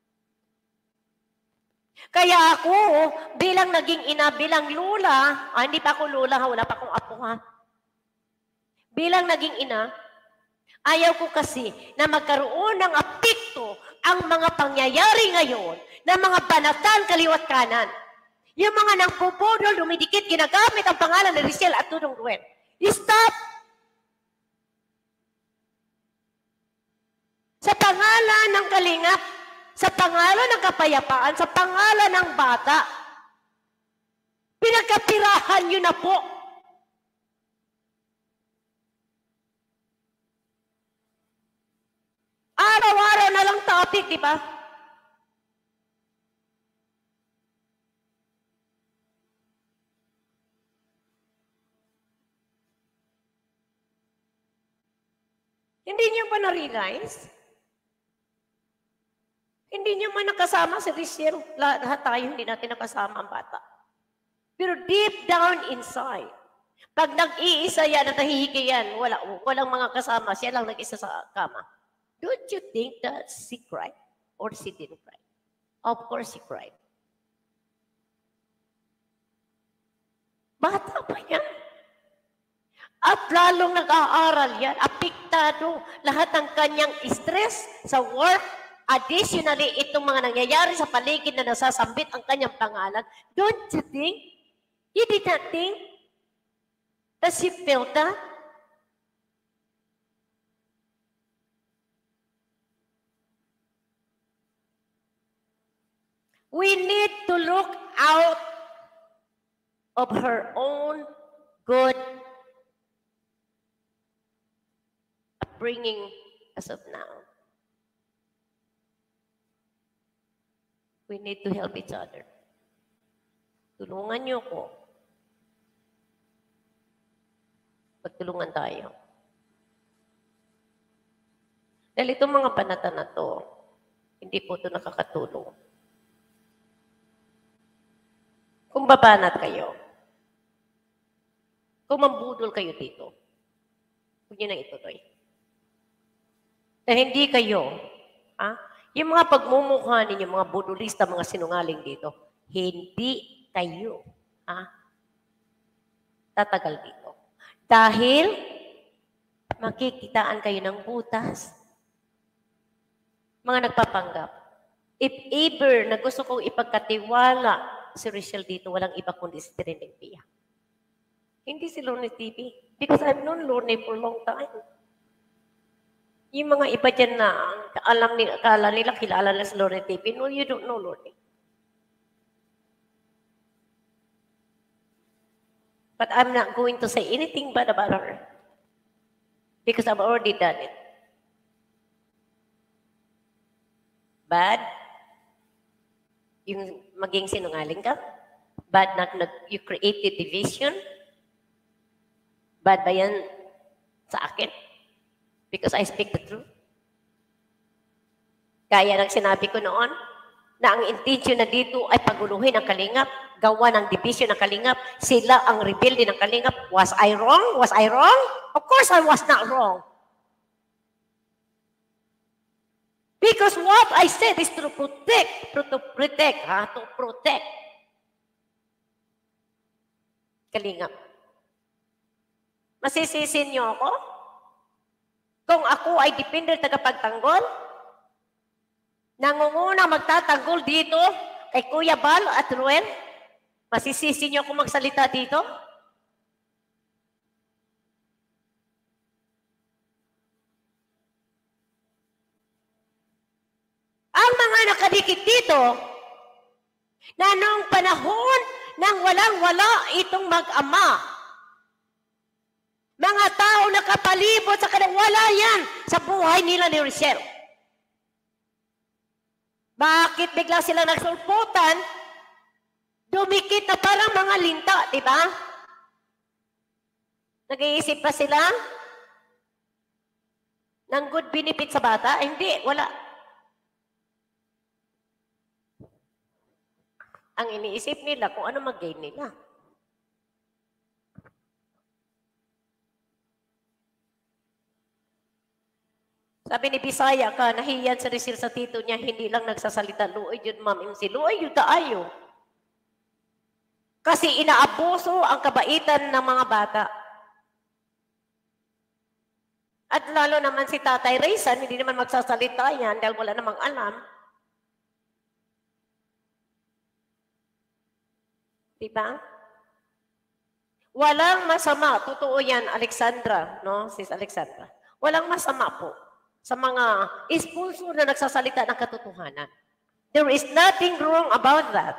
Kaya ako, bilang naging ina, bilang lula, ah, hindi pa ako lula, ha, wala pa akong apo, ha. Bilang naging ina, ayaw ko kasi na magkaroon ng apekto ang mga pangyayari ngayon ng mga banatan kaliwat kanan. Yung mga nangpupudol, dumidikit, ginagamit ang pangalan ni Rachel at Tudong Ruel. Stop! Sa pangalan ng kalingap, sa pangalan ng kapayapaan, sa pangalan ng bata, pinagkapirahan nyo na po. Araw-araw na lang topic, di ba? Hindi niyo ba na-realize? Hindi niyo man nakasama si Rachel. Lahat tayo hindi natin nakasama ang bata. Pero deep down inside, pag nag-iisa yan at nahihigi yan, wala, walang mga kasama, siya lang nag-isa sa kama. Don't you think that she cried or she didn't cry? Of course she cried. Bata pa yan. At lalong nag-aaral yan, apektado lahat ng kanyang stress sa work. Additionally, itong mga nangyayari sa paligid na nasasambit ang kanyang pangalan. Don't you think? You did not think that she felt that? We need to look out of her own good upbringing as of now. We need to help each other. Tulungan niyo ko. Pagtulungan tayo. Dahil itong mga panata na to, hindi po ito nakakatulong. Kung babanat kayo, kung mambudol kayo dito, huwag niyo nang ituloy. Dahil hindi kayo, ha? Yung mga pagmumukha ninyo, mga budulista, mga sinungaling dito, hindi kayo, ha? Tatagal dito. Dahil makikitaan kayo ng butas. Mga nagpapanggap. If ever na gusto kong ipagkatiwala si Rachel dito, walang iba kundi si Trinity Pia. Hindi si Lorne T V. Because I've known Lorne for a long time. Yung mga iba dyan na alam nila, akala nila kilala na si Lorne T V. No, you don't know Lorne. But I'm not going to say anything bad about her. Because I've already done it. Bad? Yung maging sinungaling ka? Bad na, na you created division? Bad ba yan sa akin? Because I speak the truth. Kaya ng sinabi ko noon, na ang intention na dito ay paguluhin ang kalingap, gawa ng division ng kalingap, sila ang rebelde ng kalingap. Was I wrong? Was I wrong? Of course I was not wrong. Because what I said is to protect, to protect, ha? To protect. Kalingap. Masisisin niyo ako? Kung ako ay dependent tagapagtanggol, nangunguna magtatanggol dito kay Kuya Bal at Ruel, masisisi niyo ako magsalita dito? Ang mga nakadikit dito, na noong panahon nang walang-wala itong mag-ama, mga tao nakapalibot sa kanila, wala yan sa buhay nila ni Rachel. Bakit bigla sila nagsulputan? Dumikit na parang mga linta, di ba? Nag-iisip pa sila ng good benefit sa bata? Eh, hindi, wala. Ang iniisip nila kung ano mag-gain nila. Sabi ni Bisaya ka, nahiyan sa Rachel sa tito niya, hindi lang nagsasalita, luoy yun, ma'am, M C, luoy yun taayo. Kasi inaabuso ang kabaitan ng mga bata. At lalo naman si Tatay Raysan, hindi naman magsasalita yan dahil wala namang alam. Diba? Walang masama, totoo yan, Alexandra, no? Sis Alexandra. Walang masama po sa mga sponsor na nagsasalita ng katotohanan. There is nothing wrong about that.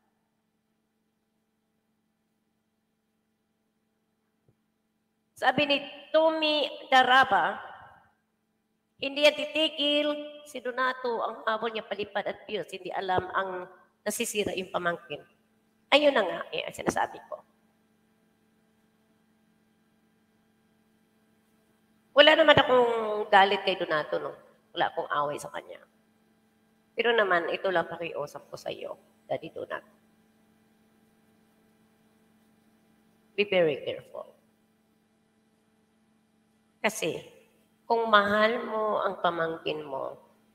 Sabi ni Tommy Daraba, hindi yan titigil si Donato ang habol niya palipad at Diyos. Hindi alam ang nasisira yung pamangkin. Ayun na nga, eh, sinasabi ko. Wala naman akong galit kay Donato, no? Wala akong away sa kanya. Pero naman, ito lang pakiusap ko sa iyo, Daddy Donato. Be very careful. Kasi, kung mahal mo ang pamangkin mo,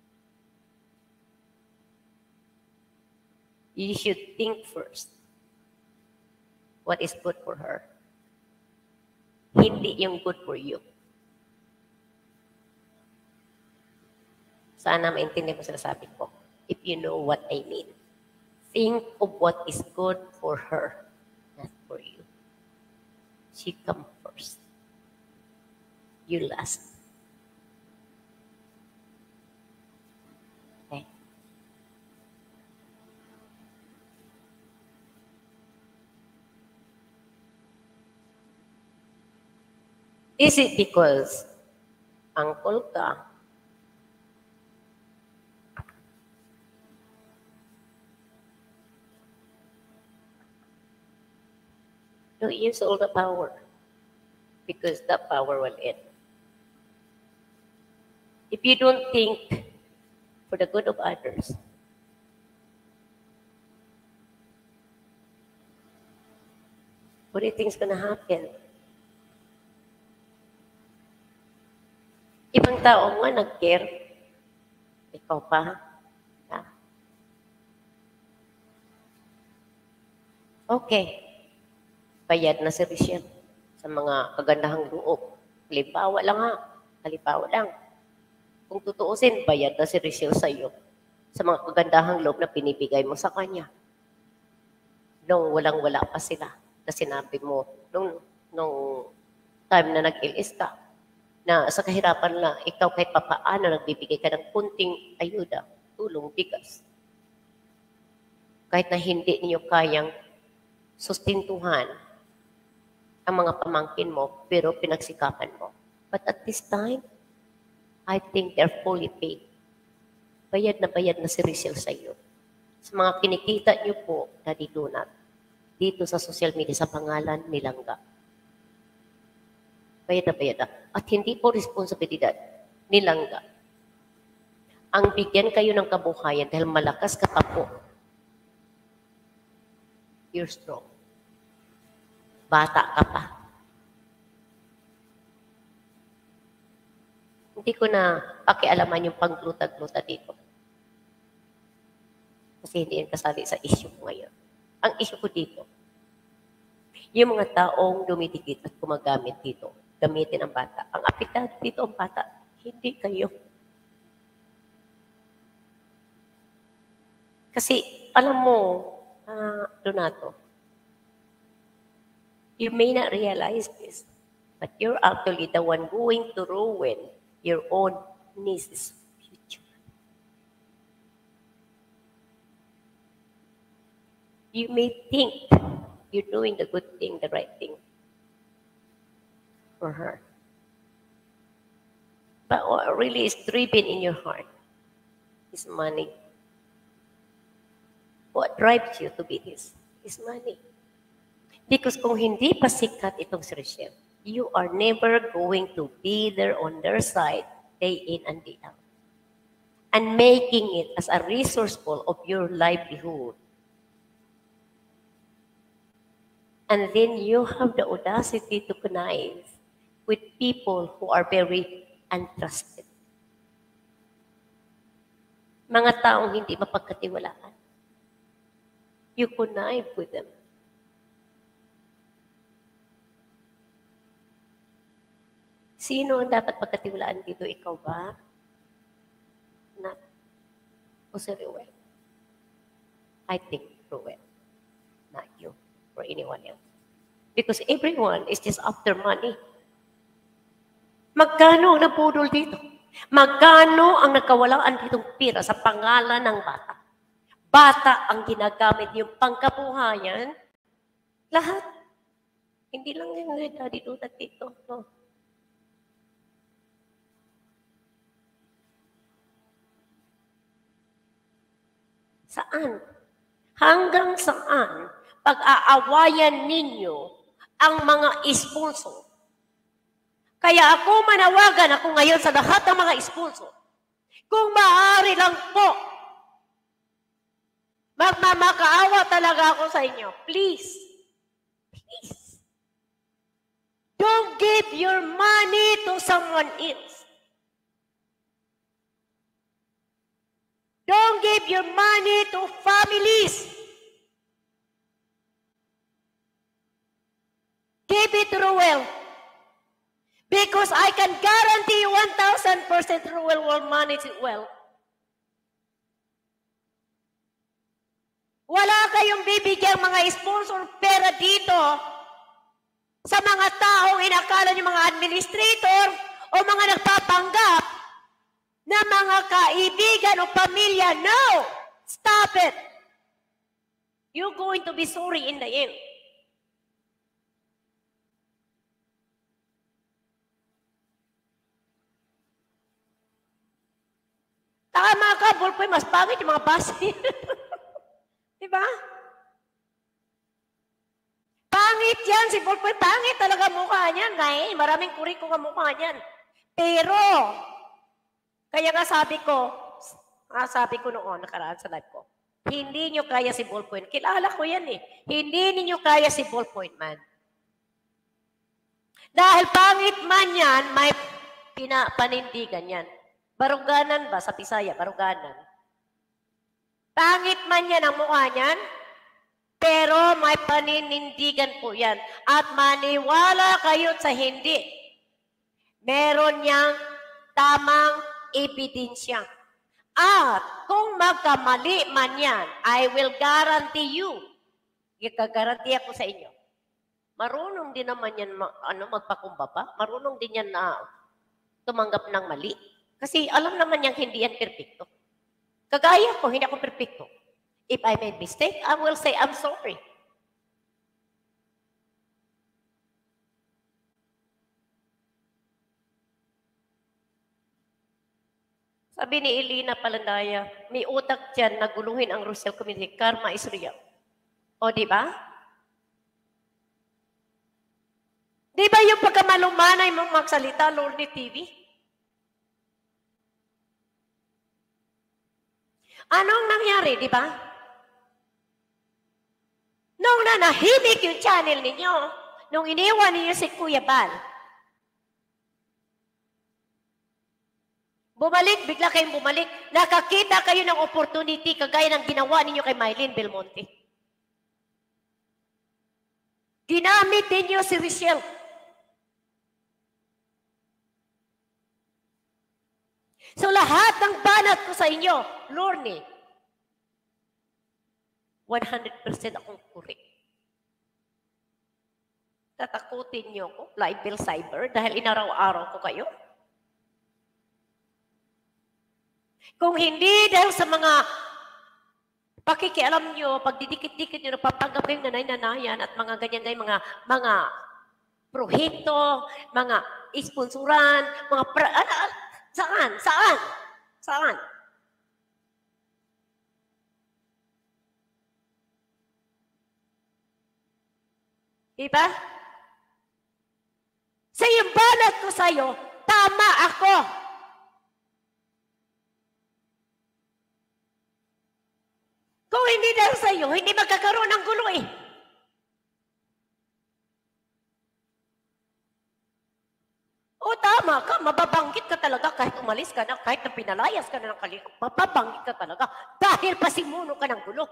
you should think first what is good for her. Hindi yung good for you. Sana maintindihan mo sa sabi ko. If you know what I mean. Think of what is good for her, not for you. She come first. You last. Okay? Is it because uncle ka, don't use all the power because that power will end. If you don't think for the good of others, what do you think is going to happen? Ibang tao nga nag-care, ikaw pa. Ha? Okay. Bayad na si Rachel sa mga kagandahang loob. Halimbawa lang ha. Halimbawa lang. Kung tutuusin, bayad na si Rachel sa iyo sa mga kagandahang loob na pinibigay mo sa kanya. Nung walang-wala pa sila na sinabi mo, nung, nung time na nag-ilis ka, na sa kahirapan na ikaw kahit papaano nagbibigay ka ng kunting ayuda, tulong, bigas. Kahit na hindi niyo kayang sustintuhan ang mga pamangkin mo, pero pinagsikapan mo. But at this time, I think they're fully paid. Bayad na bayad na si Rachel sa iyo. Sa mga kinikita niyo po, Daddy Donut, dito sa social media sa pangalan ni Langga. Bayad na bayad na. At hindi po responsibilidad ni Langga ang bigyan kayo ng kabuhayan dahil malakas ka pa po. You're strong. Bata ka pa. Hindi ko na pakialaman yung pangluta-gluta dito. Kasi hindi yan kasali sa issue ko ngayon. Ang issue ko dito, yung mga taong dumidikit at gumagamit dito, gamitin ang bata. Ang apektado dito ang bata, hindi kayo. Kasi alam mo, uh, Donato, you may not realize this, but you're actually the one going to ruin your own niece's future. You may think you're doing the good thing, the right thing for her. But what really is driven in your heart is money. What drives you to be this is money. Because kung hindi pa sikat itong si Rachel, you are never going to be there on their side day in and day out. And making it as a resourceful of your livelihood. And then you have the audacity to connive with people who are very untrusted. Mga taong hindi mapagkatiwalaan. You connive with them. Sino ang dapat pagkatiwalaan dito? Ikaw ba? Not. O si Ruel? I think Ruel. Not you or anyone else. Because everyone is just after money. Magkano ang napudol dito? Magkano ang nagkawalaan ditong pira sa pangalan ng bata? Bata ang ginagamit yung pangkabuhayan. Lahat. Hindi lang yung Daddy Donut dito. No. Saan? Hanggang saan pag-aawayan ninyo ang mga sponsor? Kaya ako manawagan ako ngayon sa lahat ng mga sponsor. Kung maaari lang po, magmamakaawa talaga ako sa inyo. Please. Please. Don't give your money to someone else. Don't give your money to families. Give it to Ruel. Because I can guarantee you one thousand percent Ruel will manage it well. Wala kayong bibigyan mga sponsor pera dito sa mga taong inakala niyo mga administrator o mga nagpapanggap na mga kaibigan o pamilya. No! Stop it! You're going to be sorry in the end. Tama ka, ballpoint, mas pangit yung mga base. Diba? Pangit yan, si ballpoint, pangit talaga mukha niyan. Ngay, maraming kuriko ka mukha niyan. Pero, kaya nga sabi ko, ah, sabi ko noon, nakaraan sa live ko, hindi nyo kaya si ballpoint. Kilala ko yan eh. Hindi ninyo kaya si ballpoint man. Dahil pangit man yan, may pinapanindigan yan. Baruganan ba? Sa Pisaya, baruganan. Pangit man yan ang mukha niyan, Pero may paninindigan po yan. At maniwala kayo sa hindi. Meron niyang tamang ebidensya. At kung magkamali man yan, I will guarantee you, ikagaranti ako sa inyo, marunong din naman yan ano, magpakumbaba, marunong din yan na tumanggap ng mali. Kasi alam naman niyang hindi yan perfecto. Kagaya ko, hindi ako perfecto. If I made mistake, I will say, I'm sorry. Sabi ni Elena Palandaya, may utak dyan na guluhin ang Rochelle Community. Karma is real. O, di ba? Di ba yung pagkamalumanay mong magsalita, Lord ni T V? Anong nangyari, di ba? Nung nanahimik yung channel ninyo, nung iniwan ninyo si Kuya Bal, bumalik, bigla kayong bumalik, nakakita kayo ng opportunity kagaya ng ginawa ninyo kay Mylene Belmonte. Ginamit ninyo si Rochelle. So lahat ng banat ko sa inyo, Lorne, one hundred percent akong correct. Tatakutin niyo ako, libel cyber, dahil inaraw-araw ko kayo. Kung hindi dahil sa mga pakikialam nyo, pagdidikit-dikit nyo, napapanggap kayong nanay-nanayan at mga ganyan-ganyan, mga, mga prohekto, mga isponsoran, mga, pra, ano, saan? Saan? Saan? Diba? Sa yung banat ko sa'yo, tama ako. Kung hindi dahil sa iyo, hindi magkakaroon ng gulo eh. O tama ka, mababanggit ka talaga kahit umalis ka na, kahit na pinalayas ka na ng kalikot, mababanggit ka talaga dahil pasimuno ka ng gulo.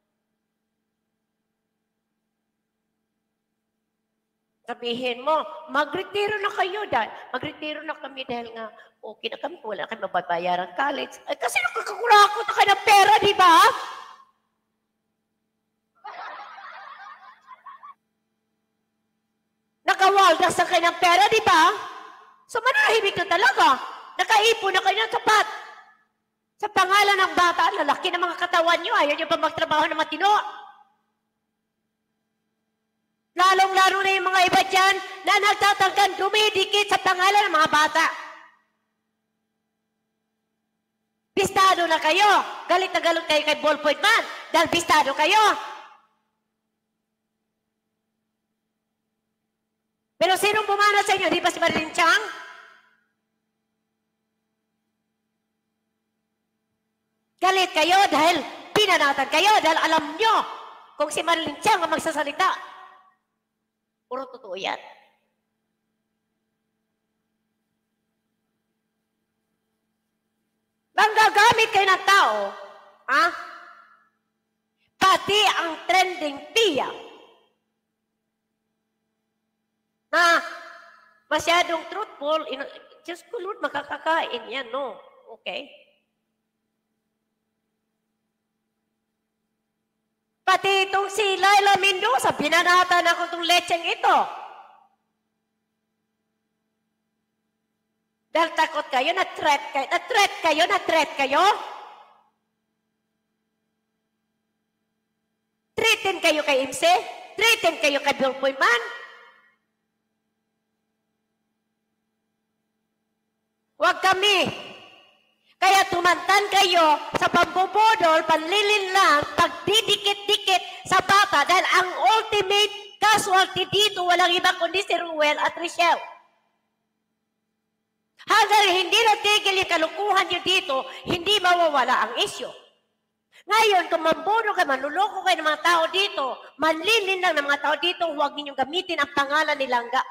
Sabihin mo, magretiro na kayo dahil, magretiro na kami dahil nga, okay na kami, wala kami mababayaran college. Ay, kasi nakakakurakot na kayo ng pera, di ba? Nakawaldas na kayo ng pera, di ba? So manahimik na talaga. Nakaipon na kayo ng tapat. Sa pangalan ng bata, lalaki ng mga katawan nyo, ayaw nyo pa magtrabaho na matino. Lalong-lalo na yung mga iba dyan na nagtatangkan dumidikit sa pangalan ng mga bata. Bistado na kayo. Galit na galit kayo kay Ballpoint Man dahil bistado kayo. Pero sinong bumana sa inyo? Di ba si Marilyn Chang? Galit kayo dahil pinanatan kayo dahil alam nyo kung si Marilyn Chang ang magsasalita. Puro totoo yan. Manggagamit kayo ng tao, ha? Pati ang trending tiya na masyadong truthful, Diyos ko Lord, makakakain yan, no? Okay? Pati itong si Laila Mendoza, binanatan ako itong lecheng ito. Dahil takot kayo, na-threat kayo, na-threat kayo, na-threat kayo. Threaten kayo kay Imse, threaten kayo kay Ballpoint Man. Huwag kami. Kaya tumantan kayo sa pambubodol, panlilin lang, pagdidikit-dikit sa bata dahil ang ultimate casualty dito walang iba kundi si Ruel at Rochelle. Hanggang hindi natigil yung kalukuhan nyo dito, hindi mawawala ang isyo. Ngayon, kung mambono kayo, manluloko kayo ng mga tao dito, manlilin lang ng mga tao dito, huwag ninyong gamitin ang pangalan ni Langga.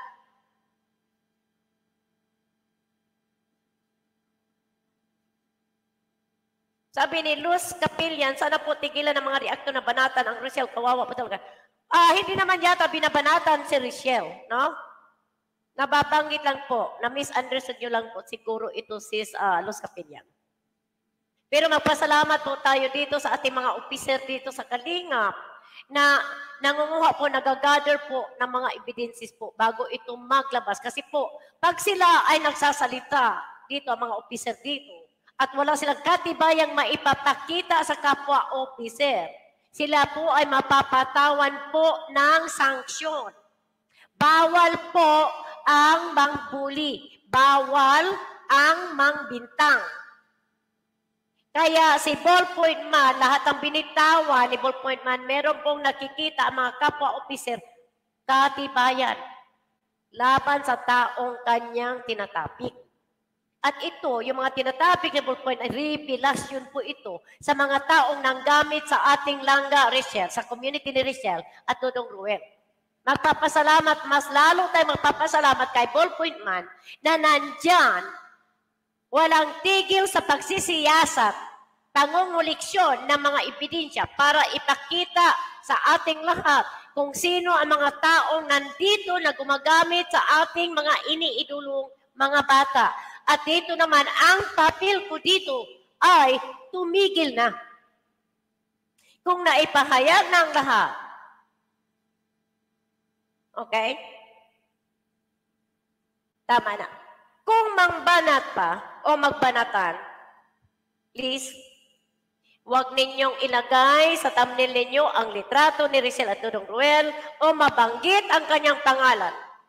Sabi ni Luz Capillian, sana po tigilan ng mga reaktor na banatan ang Rochelle. Kawawa po talaga. Ah, hindi naman yata binabanatan si Rochelle, no? Nababanggit lang po, na misunderstood nyo lang po, siguro ito sis uh, Luz Capillian. Pero magpasalamat po tayo dito sa ating mga officer dito sa Kalingap na nangunguha po, nagagather po ng mga evidences po bago ito maglabas. Kasi po, pag sila ay nagsasalita dito, ang mga officer dito, at wala silang katibayang maipapakita sa kapwa officer, sila po ay mapapatawan po ng sanksyon. Bawal po ang mangbuli. Bawal ang mangbintang. Kaya si Ballpoint Man, lahat ng binitawan ni Ballpoint Man, meron pong nakikita ang mga kapwa officer, katibayan, laban sa taong kanyang tinatapik. At ito, yung mga tinatapik ni Ballpoint, ay revelasyon po ito sa mga taong nanggamit sa ating langga Rochelle, sa community ni Rochelle at Dodong Ruel. Magpapasalamat, mas lalo tayo magpapasalamat kay Ballpoint Man na nandyan, walang tigil sa pagsisiyasat, pangunguliksyon ng mga ebidensya para ipakita sa ating lahat kung sino ang mga taong nandito na gumagamit sa ating mga iniidulong mga bata. At dito naman, ang papel ko dito ay tumigil na. Kung naipahayag ng lahat. Okay? Tama na. Kung mangbanat pa o magbanatan, please, huwag ninyong ilagay sa thumbnail ninyo ang litrato ni Rochelle at Dodong Ruel o mabanggit ang kanyang pangalan.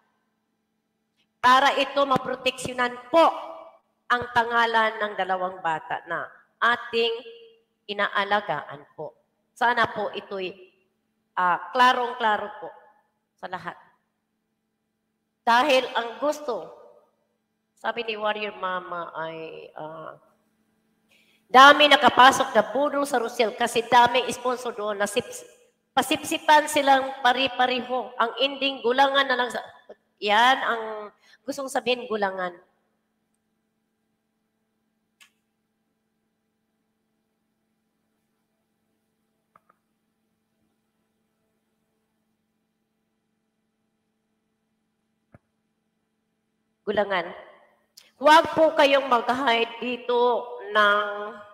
Para ito maproteksyonan po ang pangalan ng dalawang bata na ating inaalagaan po. Sana po ito'y uh, klarong-klaro po sa lahat. Dahil ang gusto, sabi ni Warrior Mama ay uh, dami nakapasok na budol sa Rochelle kasi dami sponsor doon na sips, pasipsipan silang pari-pariho. Ang ending, gulangan na lang. Sa, yan ang gustong sabihin, gulangan. Gulangan. Huwag po kayong mag-hide dito ng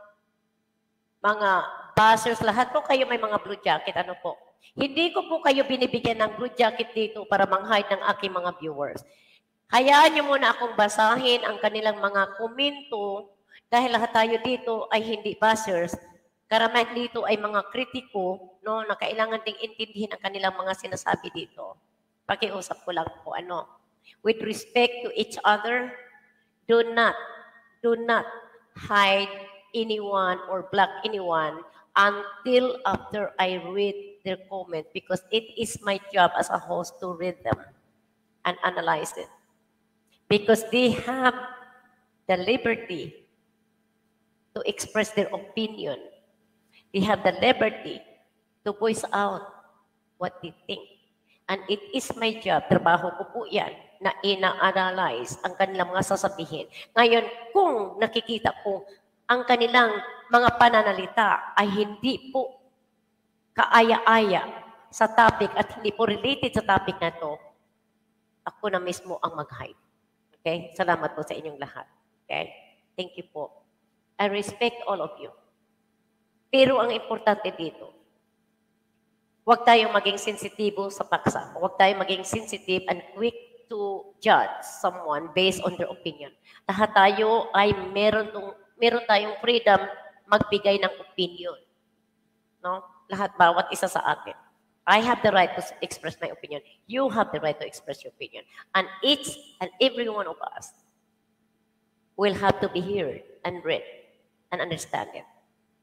mga buzzers. Lahat po kayo may mga blue jacket. Ano po? Hindi ko po kayo binibigyan ng blue jacket dito para mang-hide ng aking mga viewers. Hayaan nyo muna akong basahin ang kanilang mga komento dahil lahat tayo dito ay hindi buzzers. Karamihan dito ay mga kritiko, no, na kailangan ding intindihin ang kanilang mga sinasabi dito. Pakiusap ko lang po, ano. With respect to each other, do not, do not hide anyone or block anyone until after I read their comment because it is my job as a host to read them and analyze it. Because they have the liberty to express their opinion. They have the liberty to voice out what they think. And it is my job, trabaho ko po yan, na ina-analyze ang kanilang mga sasabihin. Ngayon, kung nakikita ko ang kanilang mga pananalita ay hindi po kaaya-aya sa topic at hindi po related sa topic na to, ako na mismo ang mag-hide. Okay? Salamat po sa inyong lahat. Okay? Thank you po. I respect all of you. Pero ang importante dito, huwag tayong maging sensitibo sa paksa. Huwag tayong maging sensitive and quick to judge someone based on their opinion. Lahat tayo ay meron, tong, meron tayong freedom magbigay ng opinion. No? Lahat, bawat isa sa atin. I have the right to express my opinion. You have the right to express your opinion. And each and every one of us will have to be heard and read and understand it.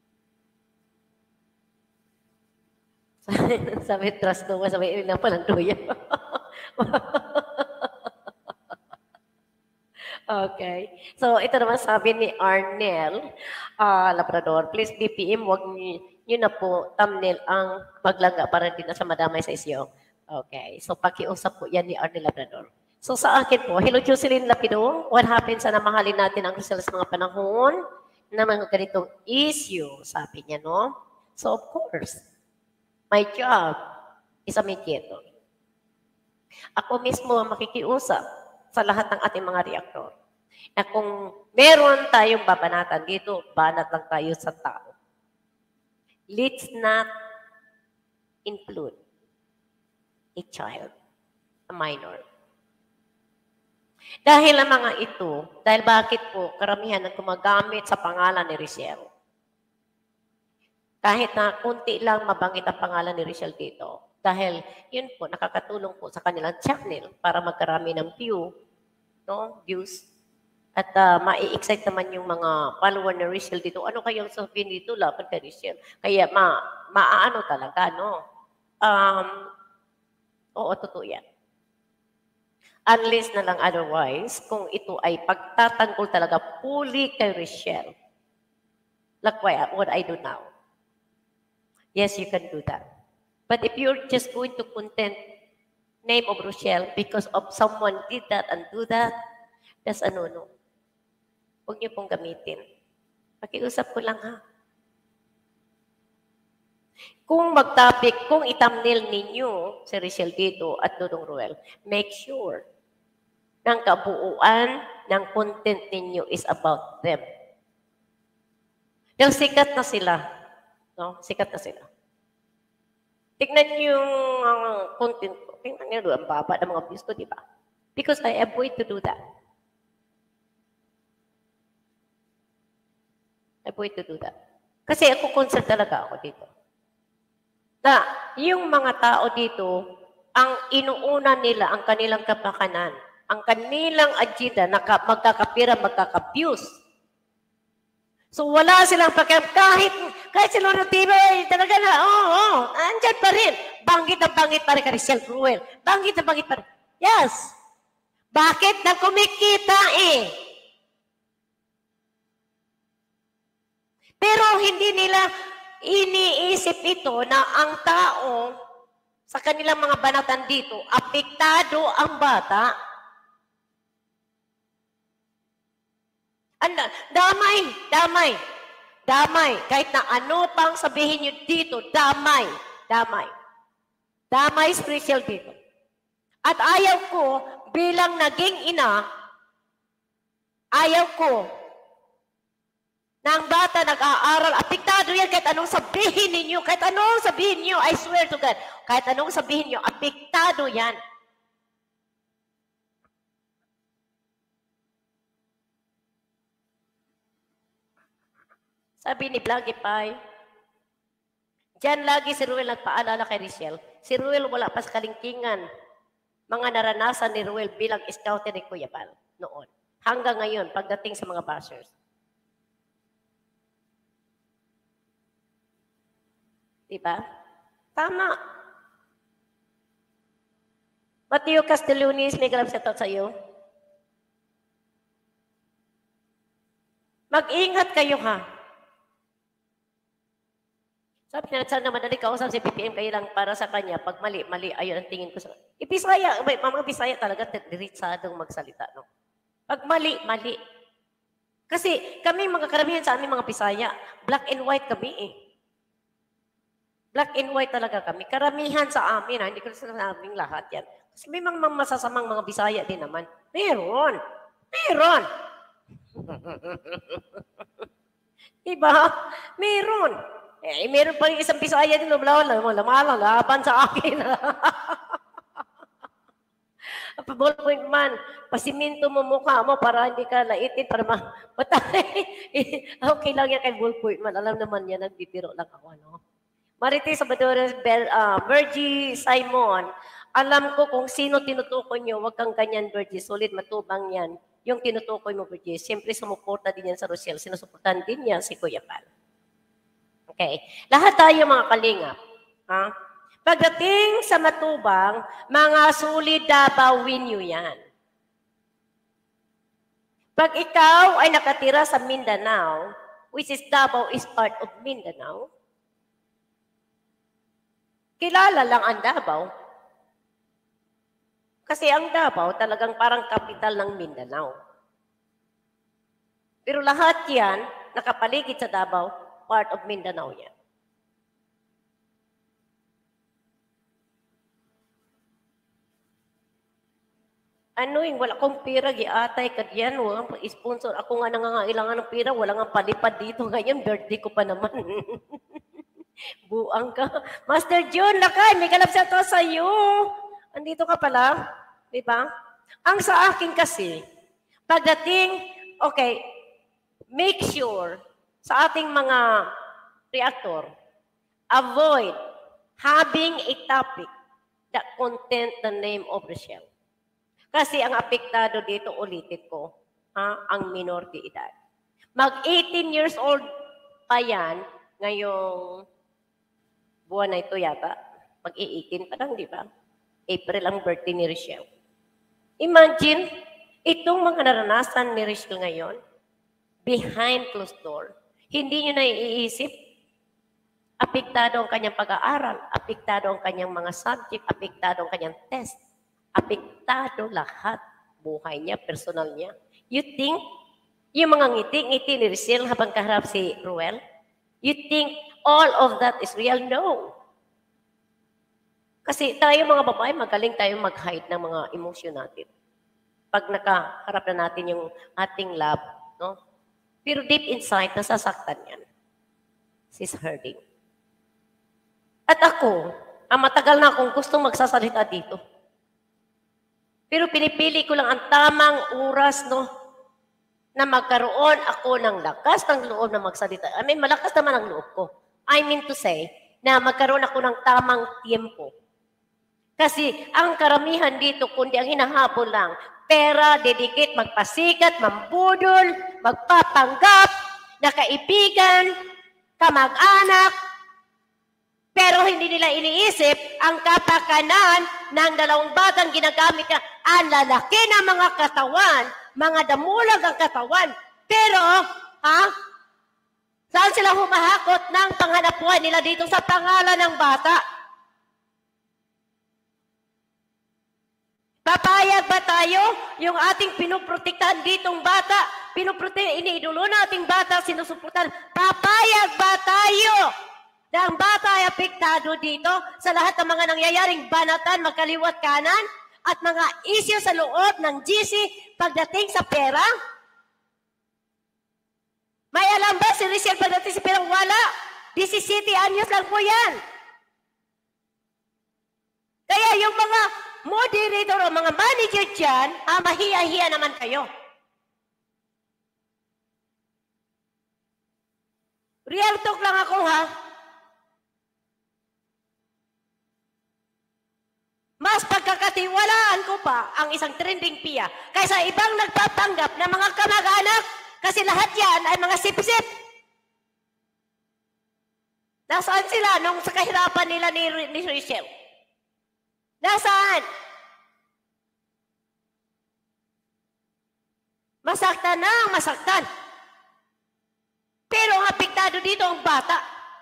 Sabi, trust no, sabi, yun lang palang doya. Okay. So, ito naman sabi ni Arnel uh, Labrador, please B P M, wag nyo na po thumbnail ang maglangga para din na sa madamay sa isyo. Okay. So, pakiusap po yan ni Arnel Labrador. So, sa akin po, hello Jocelyn Lapido, what happens sa namahalin natin ang Rochelle sa mga panahon na mga ganitong issue, sabi niya, no? So, of course, my job is a mediator. Ako mismo ang makikiusap sa lahat ng ating mga reaktor. Na kung meron tayong babanatan dito, banat lang tayo sa tao. Let's not include a child, a minor. Dahil ang mga ito, dahil bakit po karamihan ang gumagamit sa pangalan ni Richelle? Kahit na kunti lang mabanggit ang pangalan ni Richelle dito. Dahil yun po, nakakatulong po sa kanilang channel para magkarami ng view, no? Views. At uh, ma-excite naman yung mga follower ni Richelle dito. Ano kayang sabihin dito laban kay Richelle? Kaya ma maaano talaga, no? Um, oo, totoo yan. Unless na lang otherwise, kung ito ay pagtatanggol talaga fully kay Richelle. Like what I do now. Yes, you can do that. But if you're just going to content name of Richelle because of someone did that and do that, that's a no-no. Huwag niyo pong gamitin. Pakiusap ko lang ha. Kung mag-topic, kung i-thumbnail ninyo si Richelle dito at Dodong Ruel, make sure ng kabuuan ng content ninyo is about them. Dahil sikat na sila. No? Sikat na sila. Tignan niyo yung uh, content ko. Tignan niyo doon, ang baba ng mga views ko, di ba? Because I avoid to do that. I avoid to do that. Kasi ako concerned talaga ako dito. Na yung mga tao dito, ang inuuna nila, ang kanilang kapakanan, ang kanilang agenda na magkakapira, magkakabuse. So wala silang pakiam. Kahit, kahit si Lolo T V, talaga na, oo, oh, oh, andyan pa rin. Banggit na banggit pa rin kay Richelle Ruel. Banggit na banggit pa rin. Yes. Bakit? Na kumikita eh. Pero hindi nila iniisip ito na ang tao sa kanilang mga banatan dito, apektado ang bata. Anda, damay, damay, damay. Kahit na ano pang sabihin nyo dito, damay, damay. Damay spiritual dito. At ayaw ko, bilang naging ina, ayaw ko, na ang bata nag-aaral, apektado yan kahit anong sabihin ninyo, kahit anong sabihin nyo, I swear to God, kahit anong sabihin nyo, apektado yan. Sabi ni Blaggy Pai, diyan lagi si Ruel nagpaalala kay Richelle. Si Ruel wala pa sa kalingkingan. Mga naranasan ni Ruel bilang scouter ni Kuya Bal noon. Hanggang ngayon, pagdating sa mga bashers. Diba? Tama. Mateo Castellonis, may galap sa sa iyo. Mag-ingat kayo ha. Sabi niya, sana madali kausap si P P M kayo lang para sa kanya. Pag mali, mali, ayun ang tingin ko sa... Ipisaya, may mga Bisaya talaga diritsadong magsalita. No? Pag mali, mali. Kasi kami mga karamihan sa aming mga Bisaya, black and white kami eh. Black and white talaga kami. Karamihan sa amin, ha? Hindi ko sinasabing lahat yan. Kasi may mga masasamang mga Bisaya din naman. Meron. Meron. Diba? Meron. Eh, meron pa rin isang Bisaya din, lumalalaban sa akin. Ballpoint man, pasiminto mo mukha mo para hindi ka laitin, para matay. Okay lang yan kay ballpoint man. Alam naman yan, nagbibiro lang ako. Ano? Marites Sabadores, uh, Virgie Simon, alam ko kung sino tinutukoy nyo, wag kang ganyan, Virgie. Solid, matubang yan. Yung tinutukoy mo, Virgie. Siyempre, sumuporta din yan sa Richelle. Sinusuportahan din yan si Kuya Bal. Okay. Lahat tayo mga kalingap. Ha? Pagdating sa matubang, mga solid Davao nyo yan. Pag ikaw ay nakatira sa Mindanao, which is Davao is part of Mindanao, kilala lang ang Davao. Kasi ang Davao talagang parang kapital ng Mindanao. Pero lahat yan, nakapaligid sa Davao, part of Mindanao yan. Ano yung wala kong pira, giatay ka diyan, walang sponsor. Ako nga nangangailangan ng pira, wala nga palipad dito ngayon, birthday ko pa naman. Buang ka. Master June, lakay, may kalabsa to sa iyo. Andito ka pala, di ba? Ang sa akin kasi, pagdating, okay, make sure sa ating mga reactor, avoid having a topic that content the name of Rochelle. Kasi ang apektado dito, ulitin ko, ha, ang minor de edad. Mag eighteen years old pa yan, ngayong buwan na ito yata, mag eighteen pa lang, di ba? April ang birthday ni Rochelle. Imagine, itong mga naranasan ni Rochelle ngayon, behind closed door, hindi nyo naiisip, apektado ang kanyang pag-aaral, apektado ang kanyang mga subject, apektado ang kanyang test, apektado lahat, buhay niya, personal niya. You think, yung mga ngiti-ngiti ni Rochelle habang kaharap si Ruel, you think all of that is real? No. Kasi tayo mga babae, magaling tayong mag-hide ng mga emosyon natin. Pag nakaharap na natin yung ating love, no? Pero deep inside, nasasaktan yan. She's hurting. At ako, ang matagal na akong gustong magsasalita dito. Pero pinipili ko lang ang tamang oras, no? Na magkaroon ako ng lakas ng loob na magsalita. I mean, malakas naman ang loob ko. I mean to say, na magkaroon ako ng tamang tiempo. Kasi ang karamihan dito, kundi ang hinahabol lang, pera, dedicate, magpasikat, mambudol, magpapanggap, nakaibigan, kamag-anak, pero hindi nila iniisip ang kapakanan ng dalawang batang ginagamit na ang lalaki ng mga katawan, mga damulag ang katawan. Pero, ha? Saan sila humahakot ng panghanapbuhay nila dito sa pangalan ng bata? Papayag ba tayo yung ating pinuprotektahan ditong bata? Pinuprotektahan, iniidulo na ating bata, sinusuportahan. Papayag ba tayo na ang bata ay apektado dito sa lahat ng mga nangyayaring banatan, magkaliwat kanan, at mga issue sa loob ng G C pagdating sa pera? May alam ba si Rochelle pagdating sa pera? Wala. disisiete anyos lang po yan. Kaya yung mga moderator o mga manager dyan, ah, mahiya-hiya naman kayo. Real talk lang ako, ha? Mas pagkakatiwalaan ko pa ang isang trending P I A kaysa ibang nagpapanggap na mga kamag-anak kasi lahat yan ay mga sip-sip. Nasaan sila nung sa kahirapan nila ni, ni Rochelle? Nasaan? Masaktan na ang masaktan. Pero ang apektado dito ang bata.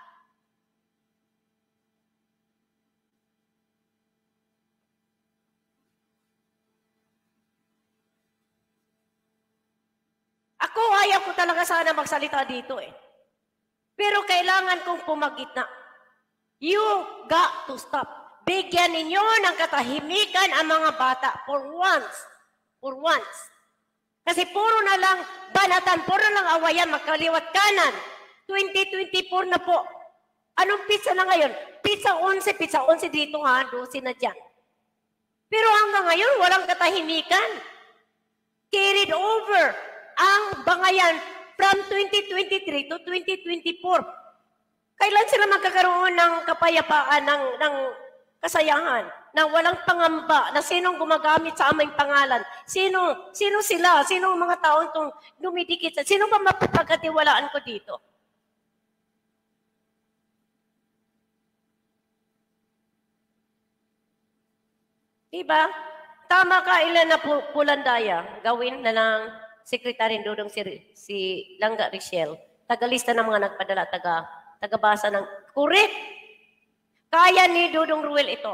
Ako, ayaw ko talaga sana magsalita dito eh. Pero kailangan kong pumagitna. You got to stop. Bigyan ninyo ng katahimikan ang mga bata for once. For once. Kasi puro na lang banatan, puro na lang awayan, magkaliwat kanan. twenty twenty-four na po. Anong pizza na ngayon? Pizza eleven, pizza eleven dito ha, twelve na dyan. Pero hanggang ngayon, walang katahimikan. Carried over ang bangayan from twenty twenty-three to twenty twenty-four. Kailan sila magkakaroon ng kapayapaan, ng, ng kasayahan, na walang pangamba, na sinong gumagamit sa aming pangalan? Sino, sino sila? Sino ang mga taon itong dumidikit? Sino ba mapapagkatiwalaan ko dito? Diba? Tama ka, ilan na Pulandaya, gawin na lang Secretary Dudong si, si Langga Rochelle, tagalista ng mga nagpadala, taga, tagabasa ng, correct! Kaya ni Dudong Ruel ito.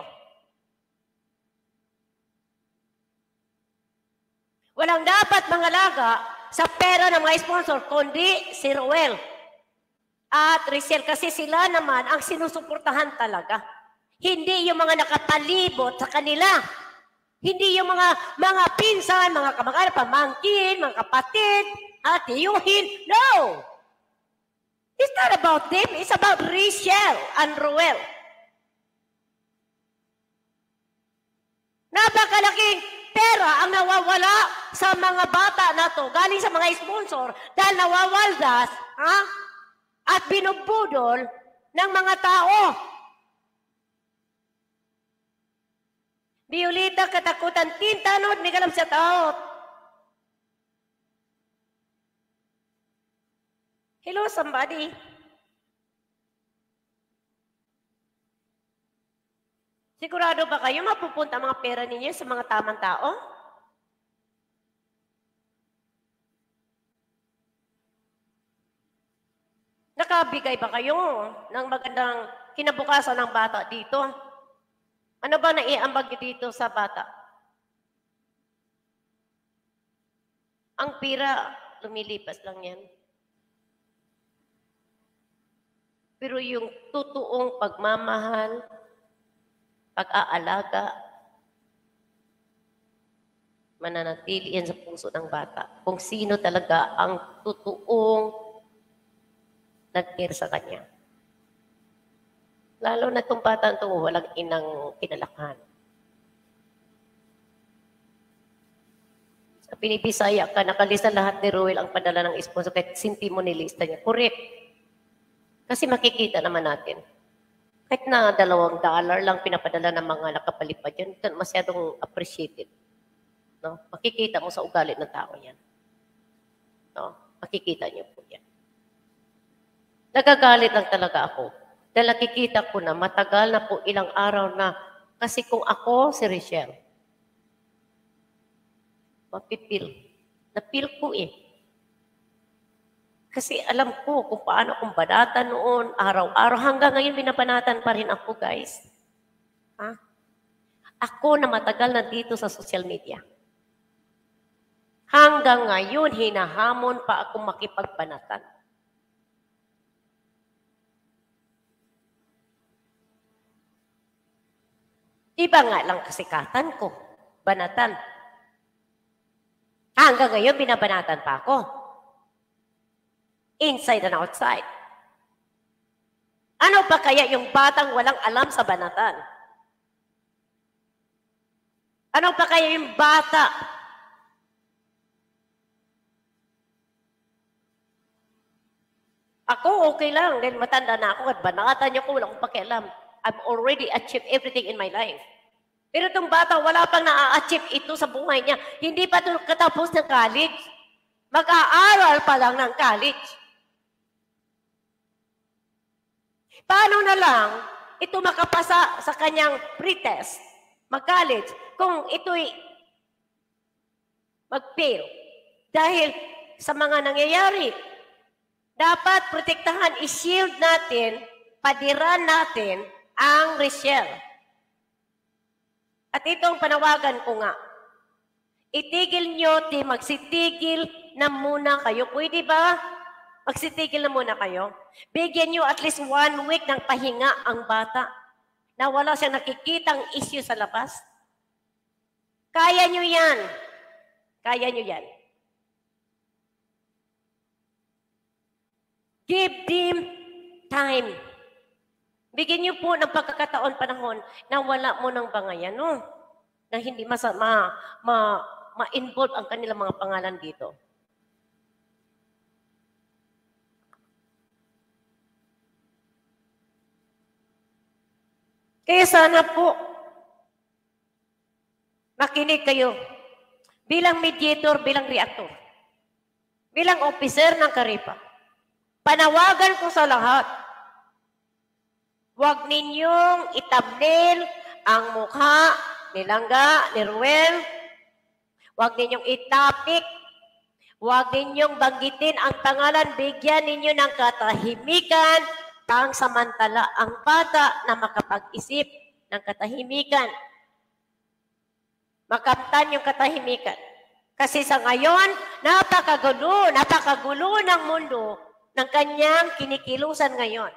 Walang dapat mangalaga sa pera ng mga sponsor, kundi si Ruel at Rachel, kasi sila naman ang sinusuportahan talaga. Hindi yung mga nakapalibot sa kanila. Hindi yung mga mga pinsan, mga kamag-anak, pamangkin, mga kapatid, at tiyuhin. No! It's not about them. It's about Rachel and Ruel. Napakalaking pera ang nawawala sa mga bata na to, galing sa mga sponsor, dahil nawawaldas, ha? At binubudol ng mga tao. Violeta, katakutan, tintanod, ni kalam sa tao. Hello, somebody. Sigurado ba kayo mapupunta ang mga pera ninyo sa mga tamang tao? Nakabigay ba kayo ng magandang kinabukasan ng bata dito? Ano ba naiambag dito sa bata? Ang pira, lumilipas lang yan. Pero yung totoong pagmamahal, pag-aalaga, mananatili yan sa puso ng bata. Kung sino talaga ang totoong nag-care sa kanya. Lalo na itong bata ito, walang inang kinalakan. Sa Pinibisaya ka, nakalista lahat ni Ruel ang padala ng sponsor, kahit sinti mo nilista niya. Correct. Kasi makikita naman natin. Kahit na dalawang dollar lang pinapadala ng mga nakapalipad yan, masyadong appreciated. No? Makikita mo sa ugali ng tao yan. No? Makikita niyo po yan. Nagagalit lang talaga ako. Dahil nakikita ko na matagal na po ilang araw na, kasi kung ako si Rachel, mapipil. Napil ko eh. Kasi alam ko kung paano kung banatan noon, araw-araw. Hanggang ngayon, binabanatan pa rin ako, guys. Ha? Ako na matagal na dito sa social media. Hanggang ngayon, hinahamon pa akong makipagbanatan. Iba nga lang kasikatan ko. Banatan. Hanggang ngayon, binabanatan pa ako. Inside and outside. Ano pa kaya yung batang walang alam sa banatan? Ano pa kaya yung bata? Ako okay lang, dahil matanda na ako at banatan niyo ko, wala akong pakialam. I've already achieved everything in my life. Pero itong bata, wala pang na-achieve ito sa buhay niya. Hindi pa ito katapos ng college. Mag-aaral pa lang ng college. Paano na lang ito makapasa sa kanyang pretest, mag-college, kung ito'y mag-fail? Dahil sa mga nangyayari, dapat protektahan, i-shield natin, padiran natin ang Rachel. At itong panawagan ko nga, itigil nyo, di magsitigil na muna kayo. Pwede ba? Magsitigil na muna kayo. Bigyan nyo at least one week ng pahinga ang bata na wala siyang nakikitang issue sa labas. Kaya nyo yan. Kaya nyo yan. Give them time. Bigyan niyo po ng pagkakataon panahon na wala mo ng bangayan, no? Na hindi masa, ma, ma, ma-involve ang kanilang mga pangalan dito. Kaya sana po, makinig kayo bilang mediator, bilang reactor, bilang officer ng Karipa. Panawagan ko sa lahat, huwag ninyong i-thumbnail ang mukha ni Langga, ni Ruel. Huwag ninyong i-topic. Huwag ninyong banggitin ang pangalan. Bigyan ninyo ng katahimikan. Tang samantala ang bata na makapag-isip ng katahimikan. Makamtan yung katahimikan. Kasi sa ngayon, napakagulo, napakagulo ng mundo ng kanyang kinikilusan ngayon.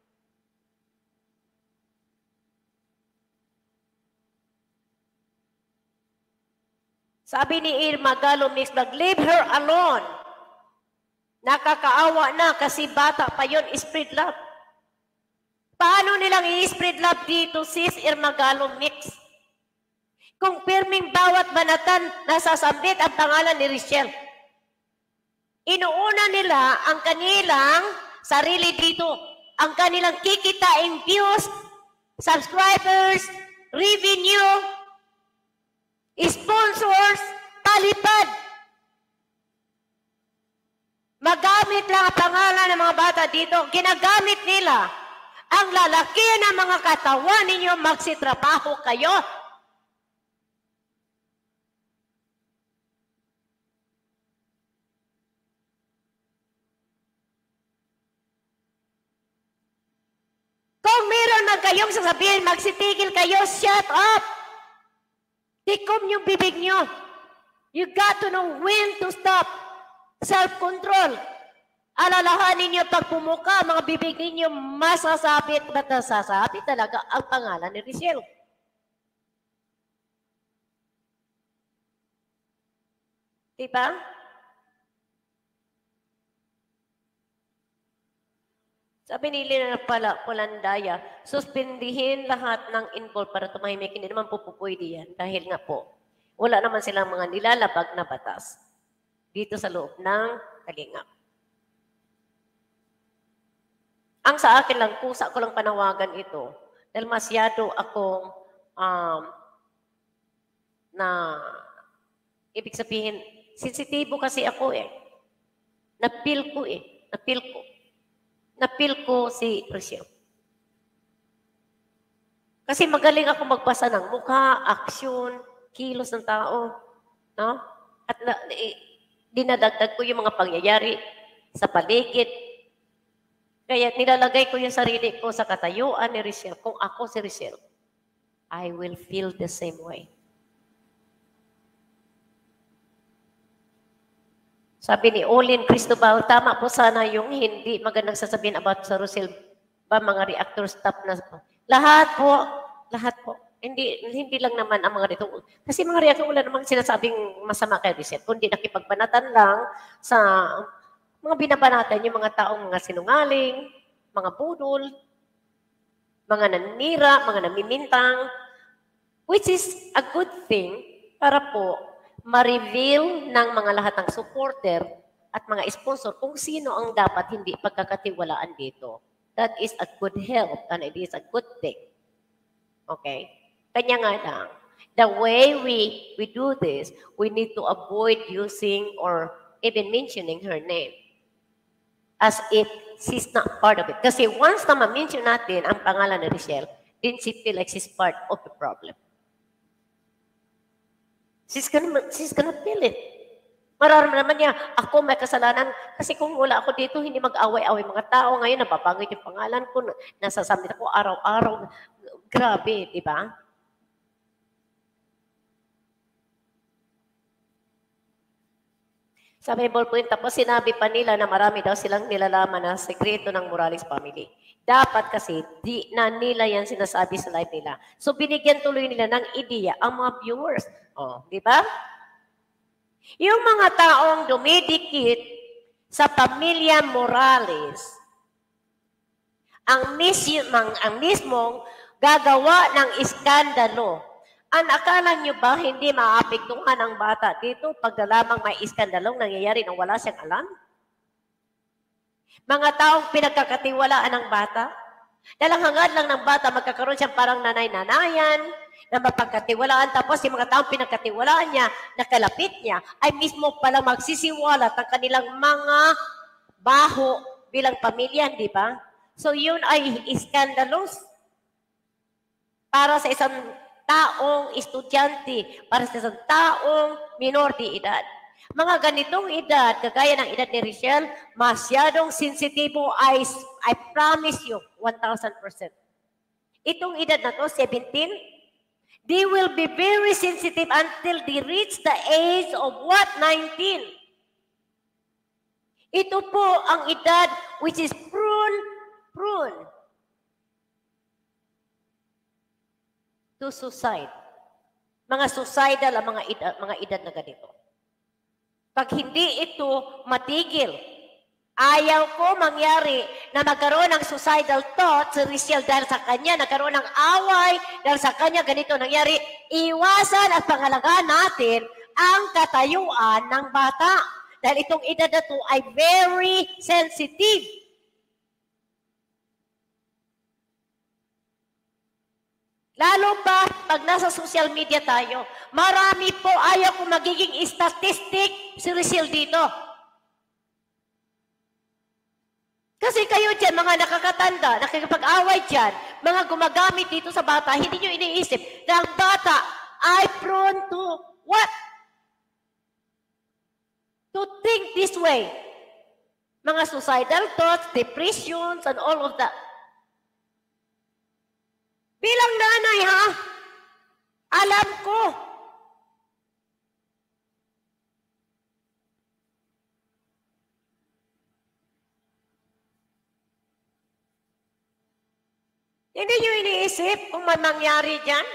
Sabi ni Irma Galomix, leave her alone. Nakakaawa na kasi bata pa yon, spread love. Paano nilang i-spread love dito, sis Irma Galomix? Kung pirming bawat banatan nasasambit ang pangalan ni Richelle. Inuuna nila ang kanilang sarili dito. Ang kanilang kikitaing views, subscribers, revenue, sponsors, palipad. Magamit lang ang pangalan ng mga bata dito. Ginagamit nila ang lalaki ng mga katawan ninyo, magsitrabaho kayo. Kung meron man kayong sasabihin, magsitigil kayo, shut up. Tikom yung bibig nyo. You got to know when to stop. Self-control. Alalahanin niyo pag pumuka, mga bibig ninyo masasabit. Ba't nasasabit talaga ang pangalan ni Richelle? Diba? Sabi ni Lina pala, Polandaya, suspindihin lahat ng involved para tumahimik. Hindi naman po po pwede yan. Dahil nga po, wala naman silang mga nilalabag na batas dito sa loob ng Kalingap. Ang sa akin lang, kusa ko lang panawagan ito dahil masyado akong um, na ibig sabihin, sensitibo kasi ako eh. Napil ko eh. Napil ko. Napil ko si Richelle. Kasi magaling ako magbasa ng mukha, aksyon, kilos ng tao. No? At na, eh, dinadagdag ko yung mga pangyayari sa paligid. Kaya nilalagay ko yung sarili ko sa katayuan ni Richelle. Kung ako si Richelle, I will feel the same way. Sabi ni Olin Cristobal, tama po sana yung hindi magandang sasabihin about sa Richelle ba mga reactor stop na. Lahat po, lahat po. Hindi hindi lang naman ang mga dito. Kasi mga reactor wala namang sinasabing masama kay Richelle. Kundi nakipagbanatan lang sa mga binabanatan yung mga taong mga sinungaling, mga budol, mga nanira, mga namimintang, which is a good thing para po ma-reveal ng mga lahat ng supporter at mga sponsor kung sino ang dapat hindi pagkakatiwalaan dito. That is a good help and it is a good thing. Okay? Kanya nga lang, the way we, we do this, we need to avoid using or even mentioning her name as if she's not part of it. Kasi once na ma-mention natin ang pangalan ni Richelle, then she feel like she's part of the problem. She's gonna, she's gonna feel it. Mararamdaman niya, ako may kasalanan. Kasi kung wala ako dito, hindi mag-away-away mga tao. Ngayon, napapangit yung pangalan ko. Nasasamit ako araw-araw. Grabe, di ba? Sabi ballpoint, tapos sinabi pa nila na marami daw silang nilalaman na sekreto ng Morales family. Dapat kasi, di na nila yan sinasabi sa live nila. So, binigyan tuloy nila ng ideya ang mga viewers. Oh, di ba? Yung mga taong dumidikit sa pamilya Morales, ang, misyo, ang, ang mismong gagawa ng iskandalo. Ang akala nyo ba hindi maapektuhan ang bata dito pag lamang may iskandalong nangyayari na wala siyang alam? Mga taong pinagkakatiwalaan ng bata, dalang hangad lang ng bata, magkakaroon siyang parang nanay-nanayan, na mapagkatiwalaan, tapos yung mga taong pinagkatiwalaan niya, nakalapit niya, ay mismo palang magsisiwalat ang kanilang mga baho bilang pamilya, di ba? So yun ay iskandalos para sa isang taong estudyante, para sa isang taong minor de edad. Mga ganitong edad, kagaya ng edad ni Richelle, masyadong sensitibo, I, I promise you, one thousand percent. Itong edad na to, seventeen, they will be very sensitive until they reach the age of what? nineteen. Ito po ang edad which is prone, prone to suicide. Mga suicidal ang mga edad, mga edad na ganito. Pag hindi ito matigil, ayaw ko mangyari na magkaroon ng suicidal thoughts si Rachel dahil sa kanya, nagkaroon ng away dahil sa kanya ganito nangyari. Iwasan at pangalagaan natin ang katayuan ng bata. Dahil itong edad na ito ay very sensitive. Lalo pa, pag nasa social media tayo, marami po ayaw kung magiging statistic si Rachel dito. Kasi kayo dyan, mga nakakatanda, nakikipag-away dyan, mga gumagamit dito sa bata, hindi nyo iniisip na ang bata ay prone to what? To think this way. Mga suicidal thoughts, depressions, and all of that. Bilang nanay, ha? Alam ko. Hindi nyo iniisip kung may mangyari dyan?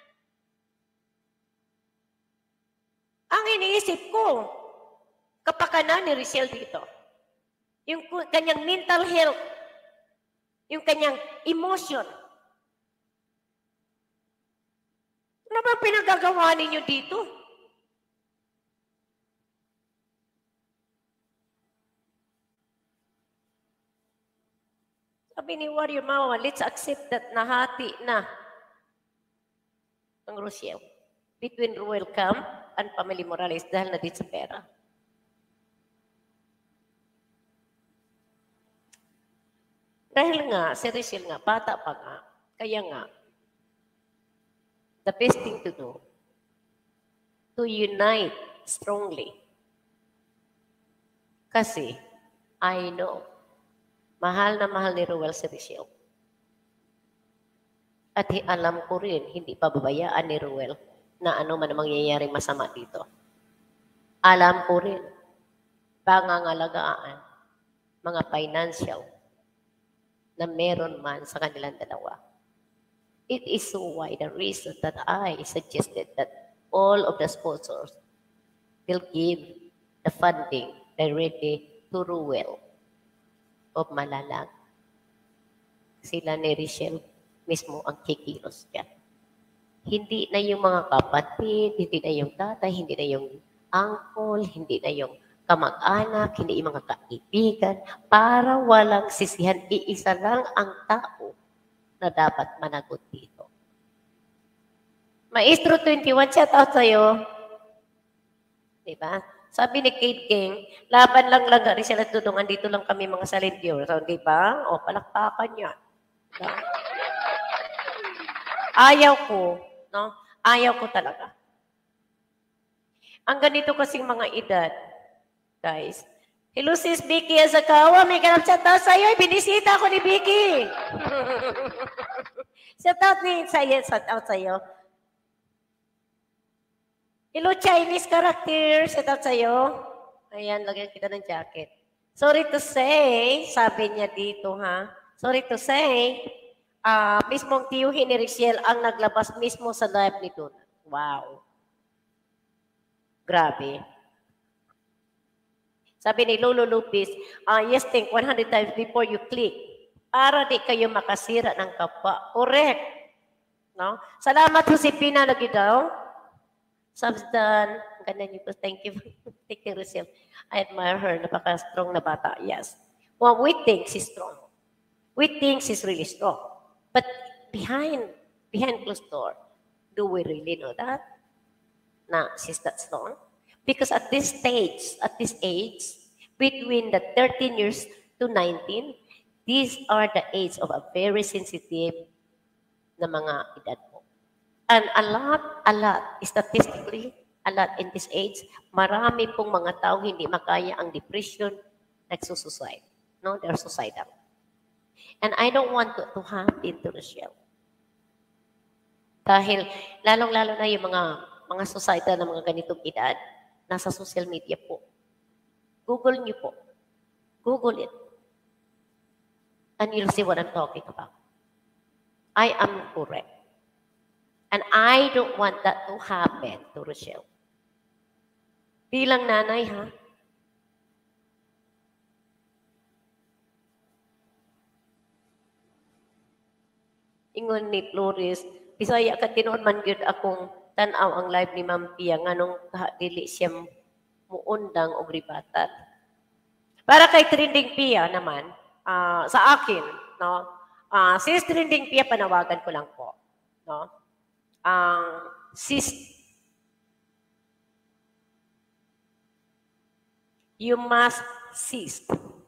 Ang iniisip ko, kapakanan ni Rachel dito, yung kanyang mental health, yung kanyang emotion. Ano ba pinagagawa ninyo dito? Sabi ni Warrior Mama, let's accept that nahati na ang Rochelle between Ruel Camp and Family Morales dahil na dito sa pera. Dahil nga, si Rachel nga, bata pa nga, kaya nga, the best thing to do, to unite strongly. Kasi, I know, mahal na mahal ni Ruel si Rachel. At alam ko rin, hindi pababayaan ni Ruel na ano man ang mangyayari masama dito. Alam ko rin, pangangalagaan, mga financial, na meron man sa kanilang dalawa. It is so why the reason that I suggested that all of the sponsors will give the funding directly to Ruel of Malalag. Sila ni Rachel mismo ang kikilos dyan. Hindi na yung mga kapatid, hindi na yung tatay, hindi na yung uncle, hindi na yung kamag-anak, hindi yung mga kaibigan, para walang sisihan, iisa lang ang tao na dapat managot dito. Maestro twenty-one, shout out sa'yo. Diba? Sabi ni Kate King, laban lang lang rin sila tutulungan, dito lang kami mga salindyo. So, diba? O, palakpakan yan. Diba? Ayaw ko, no? Ayaw ko talaga. Ang ganito kasing mga edad, guys. Hello, sis Vicky Azakawa. May ganap chat out sa'yo. Binisita ako ni Vicky. Shout out ni sa'yo. Shout out sa'yo. Hello, Chinese character. Shout out sa'yo. Ayan, lagyan kita ng jacket. Sorry to say, sabi niya dito, ha? Sorry to say, uh, mismong tiyuhin ni Rachel ang naglabas mismo sa live nito. Wow. Grabe. Sabi ni Lolo Lupis, uh, yes, think one hundred times before you click para di kayo makasira ng kapwa. Correct. No? Salamat po si Pina lagi daw. Substan, ganda niyo po. Thank you. Thank you, Rachel. I admire her. Napaka-strong na bata. Yes. Well, we think she's strong. We think she's really strong. But behind, behind closed door, do we really know that? Na she's that strong? Because at this stage, at this age, between the thirteen years to nineteen, these are the age of a very sensitive na mga edad po. And a lot, a lot, statistically, a lot in this age, marami pong mga tao hindi makaya ang depression, nagsusuicide. No, they're suicidal. And I don't want to, to happen to Rachel. Dahil lalong-lalo na yung mga mga suicidal na mga ganitong edad, nasa social media po. Google niyo po. Google it. And you'll see what I'm talking about. I am correct. And I don't want that to happen to Rochelle. Bilang nanay, ha? Ingon ni Flores, Bisaya ka tinuod man gyud akong tan-aw ang live ni Ma'am Pia nganong dili siya muundang og ribatan. Para kay Trending Pia naman, uh, sa akin, no? Uh, sis Trending Pia, panawagan ko lang po, no? Ang uh, sis, you must cease.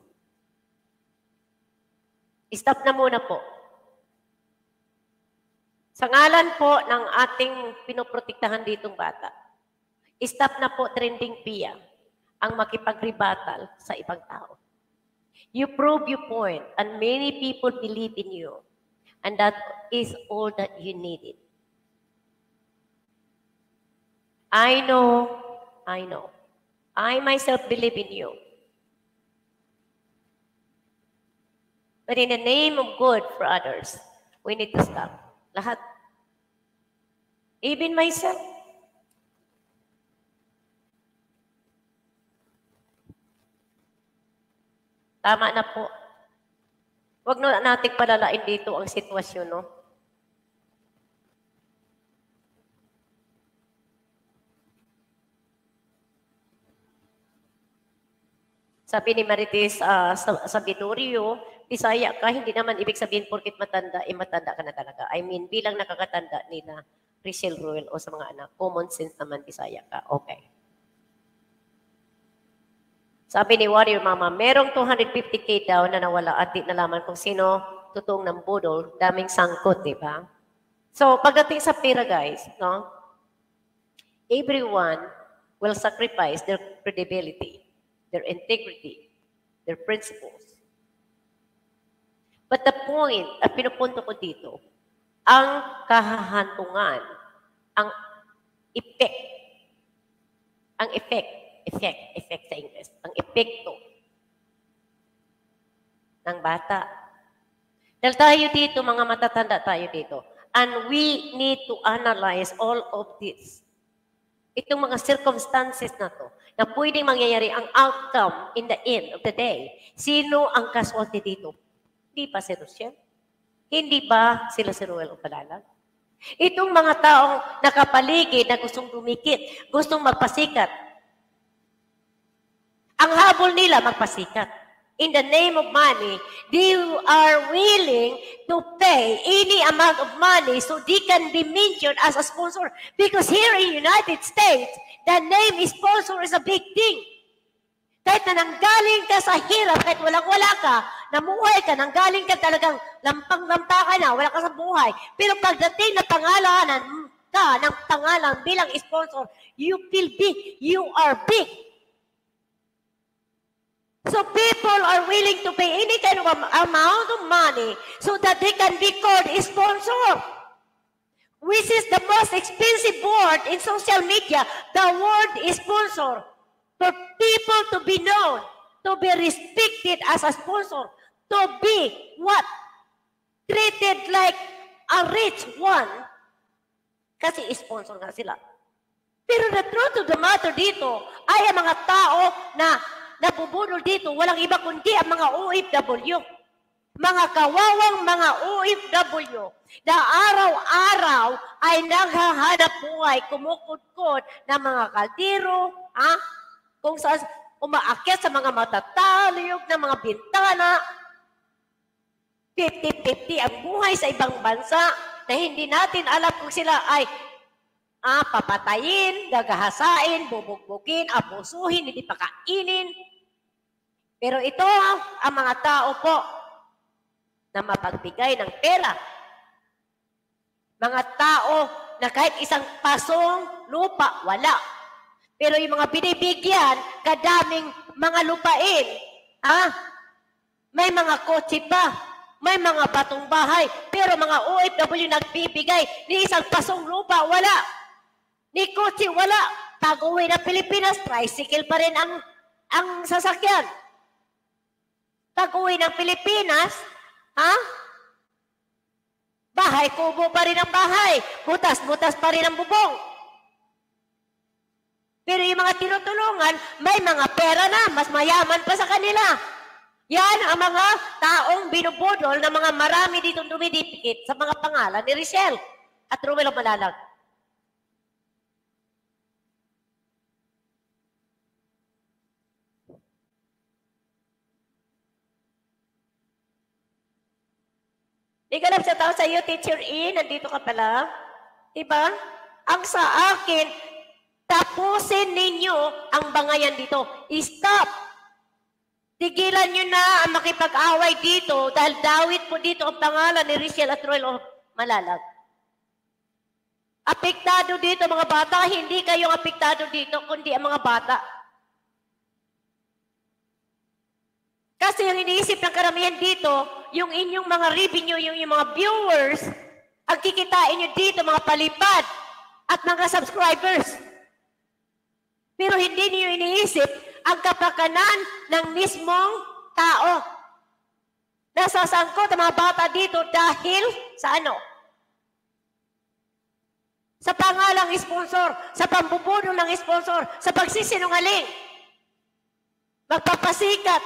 Stop na muna po. Sa ngalan po ng ating pinoprotektahan ditong bata, stop na po Trending Pia ang makipagribatal sa ibang tao. You prove your point and many people believe in you. And that is all that you needed. I know, I know. I myself believe in you. But in the name of good for others, we need to stop. Lahat. Even myself. Tama na po. Huwag na nating palalain dito ang sitwasyon, no? Sabi ni Marites uh, sa, sa Bitorio, Bisaya ka, hindi naman ibig sabihin porkit matanda, eh matanda ka na talaga. I mean, bilang nakakatanda nila, Rachel Ruel o sa mga anak, common sense naman, Bisaya ka. Okay. Sabi ni Warrior Mama, merong two hundred fifty K daw na nawala at di nalaman kung sino totoong ng budol, daming sangkot, di ba? So, pagdating sa pera, guys, no? Everyone will sacrifice their credibility, their integrity, their principles. But the point, at pinupunto ko dito, ang kahahantungan, ang effect, ang effect, effect, effect sa English, ang epekto ng bata. Dahil tayo dito, mga matatanda tayo dito, and we need to analyze all of this. Itong mga circumstances na to, na pwedeng mangyayari ang outcome in the end of the day. Sino ang casualty dito? Hindi pa si Rochelle? Hindi ba sila si Ruel o Palalag? Itong mga taong nakapaligid na gustong dumikit, gustong magpasikat, ang habol nila magpasikat. In the name of money, they are willing to pay any amount of money so they can be mentioned as a sponsor. Because here in the United States, the name sponsor is a big thing. Kahit na nanggaling ka sa hirap, kahit walang-wala ka, namuhay ka, nanggaling ka talagang lampang-lampa ka na, wala ka sa buhay. Pero pagdating na pangalanan ka ng pangalan bilang sponsor, you feel big, you are big. So people are willing to pay any kind of amount of money so that they can be called a sponsor. Which is the most expensive word in social media, the word sponsor. For people to be known, to be respected as a sponsor, to be what? Treated like a rich one. Kasi sponsor nga sila. Pero the truth of the matter dito ay ang mga tao na nabubudol dito, walang iba kundi ang mga O F W. Mga kawawang mga O F W na araw-araw ay naghahanap buhay, kumukudkod ng mga kaldero, ha? Kung saan umaakyat sa mga matataliyog na mga bintana, fifty fifty ang buhay sa ibang bansa na hindi natin alam kung sila ay ah, papatayin, gagahasain, bubugbugin, abusuhin, hindi pakainin. Pero ito ang mga tao po na mapagbigay ng pera. Mga tao na kahit isang pasong lupa, wala. Pero yung mga binibigyan, kadaming mga lupain, ah, may mga kotse pa, may mga batong bahay, pero mga O F W nagbibigay ni isang pasong lupa, wala. Ni kotse, wala. Pag uwi na Pilipinas, tricycle pa rin ang, ang sasakyan. Pag-uwi ng Pilipinas, ha? Bahay, kubo pa rin ang bahay. Butas-butas pa rin ang bubong. Pero yung mga tinutulungan, may mga pera na, mas mayaman pa sa kanila. Yan ang mga taong binubudol na mga marami dito dumidikit sa mga pangalan ni Richelle at Ruel Malalag. Ikalap sa tao sa iyo, Teacher E, nandito ka pala. Diba? Ang sa akin, tapusin ninyo ang bangayan dito. Stop! Tigilan nyo na ang makipag-away dito dahil dawit po dito ang pangalan ni Richelle at Ruel Malalag. Apektado dito mga bata, hindi kayong apektado dito, kundi ang mga bata. Kasi yung iniisip ng karamihan dito, yung inyong mga revenue, yung, yung mga viewers, ang kikitain nyo dito, mga palipad at mga subscribers. Pero hindi niyo iniisip ang kapakanan ng mismong tao. Nasasangkot ang mga bata dito dahil sa ano? Sa pangalang sponsor, sa pambubuno ng sponsor, sa pagsisinungaling. Magpapasikat.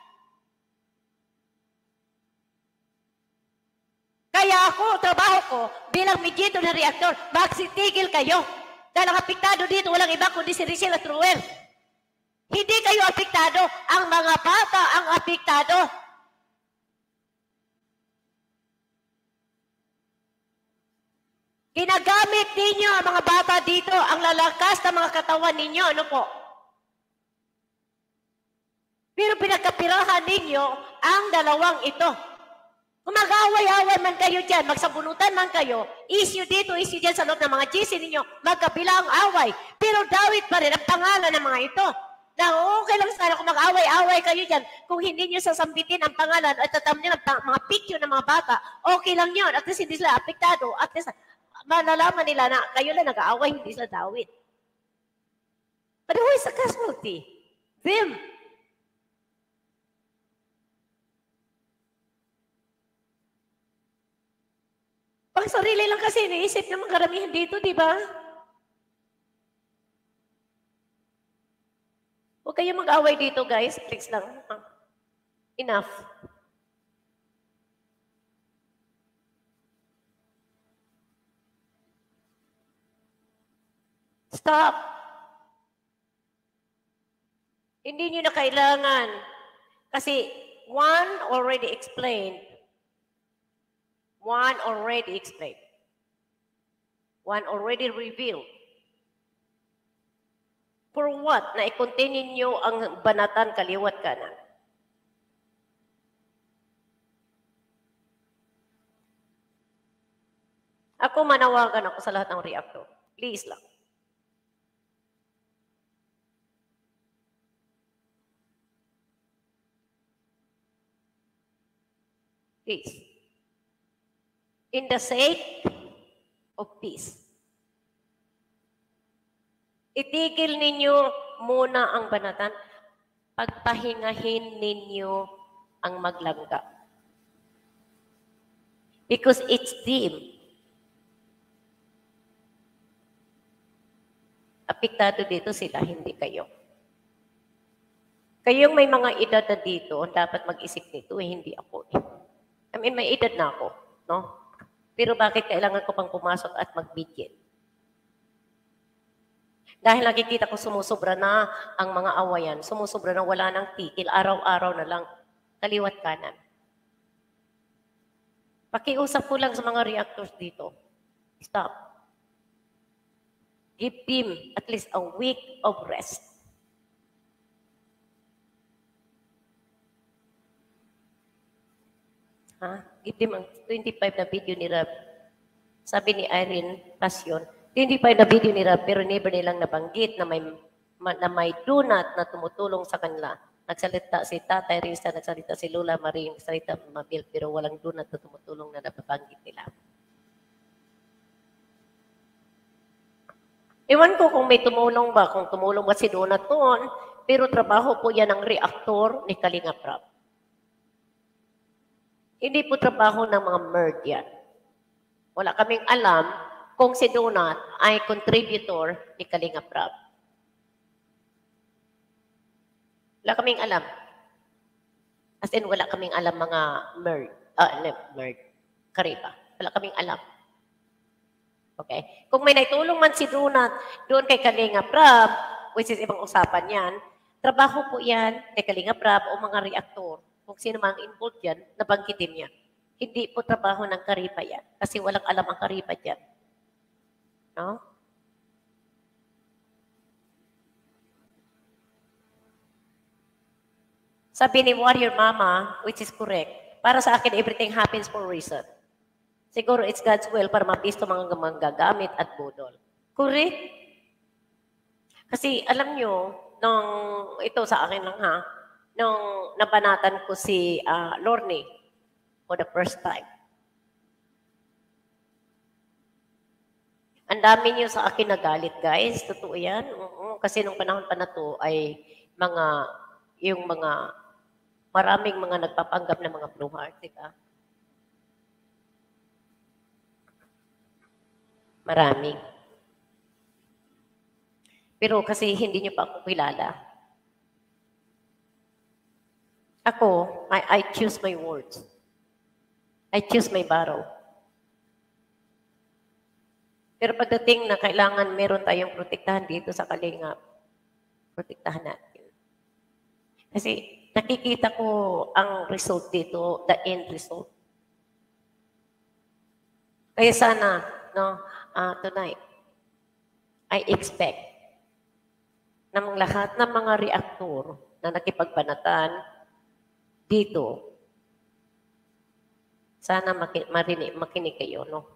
Kaya ako, trabaho ko, bilang mediator na reactor, magsitigil kayo. Dahil ang apektado dito, walang iba kundi si Richelle at Ruel. Hindi kayo apektado, ang mga bata ang apektado. Ginagamit ninyo ang mga bata dito, ang lalakas ng mga katawan ninyo, ano po? Pero pinagkapirahan ninyo ang dalawang ito. Kung mag-away-away man kayo dyan, magsabunutan man kayo, issue dito, issue dyan sa loob ng mga G C ninyo, magkabila ang away. Pero dawit pa rin ang pangalan ng mga ito. Na okay lang sana kung mag-away-away kayo dyan, kung hindi nyo sasambitin ang pangalan at tatam nyo ng mga picture ng mga bata, okay lang yun. At least hindi sila apektado. At least malalaman nila na kayo lang nag-aaway, hindi sila dawit. But who is the casualty? Them. Pang sarili lang kasi iniisip ng mga karamihan dito, di ba? Huwag kayo mag-away dito, guys. Please lang. Ah. Enough. Stop. Hindi nyo na kailangan. Kasi one already explained. One already explained. One already revealed. For what? Na i-continue nyo ang banatan kaliwat kanan. Ako manawagan ako sa lahat ng reactor. Please lang. Please. In the sake of peace. Itigil ninyo muna ang banatan. Pagpahingahin ninyo ang maglangga. Because it's them. Apektado dito sila, hindi kayo. Kayong may mga edad na dito, dapat mag-isip nito, eh, hindi ako. Eh. I mean, may edad na ako, no? Pero bakit kailangan ko pang pumasok at mag-bigyan? Dahil nakikita ko sumusobra na ang mga awayan, sumusobra na wala nang tigil, araw-araw na lang, kaliwat kanan. Pakiusap ko lang sa mga reactors dito. Stop. Give them at least a week of rest. Ha? Give them ang twenty-five na video ni Rab. Sabi ni Irene Passion, twenty-five na video ni Rab, pero never nilang nabanggit na may, na may do not na tumutulong sa kanila. Nagsalita si Tatay Risa, nagsalita si Lola Marie, nagsalita si Mabil, pero walang do not na tumutulong na nababanggit nila. Ewan ko kung may tumulong ba, kung tumulong ba si Donat noon, pero trabaho po yan ng reaktor ni Kalinga Prab. Hindi po trabaho ng mga merd yan. Wala kaming alam kung si Donat ay contributor ni Kalinga Prab. Wala kaming alam. As in, wala kaming alam mga merd. Ah, uh, merd. Kariba. Wala kaming alam. Okay? Kung may naitulong man si Donat doon kay Kalinga Prab, which is ibang usapan yan, trabaho po yan kay Kalinga Prab o mga reaktor. Kung sino mang involved yan, nabangkitin niya. Hindi po trabaho ng Karipa yan. Kasi walang alam ang Karipa dyan. No? Sabi ni Warrior Mama, which is correct, para sa akin, everything happens for a reason. Siguro it's God's will para mapisto mga manggagamit at budol. Correct? Kasi alam nyo, nung ito sa akin lang ha, nung nabanatan ko si uh, Lorne for the first time. Ang dami nyo sa akin nagalit, guys. Totoo yan. Uh-huh. Kasi nung panahon pa na to ay mga, yung mga, maraming mga nagpapanggap na mga blue heart, di ba? Maraming. Pero kasi hindi nyo pa ako kilala. Ako, I, I choose my words. I choose my battle. Pero pagdating na kailangan meron tayong protektahan dito sa Kalingap, protektahan natin. Kasi nakikita ko ang result dito, the end result. Kaya sana, no, uh, tonight, I expect na mga lahat ng mga reaktor na nakipagbanatan dito, sana maki marinig, makinig kayo, no?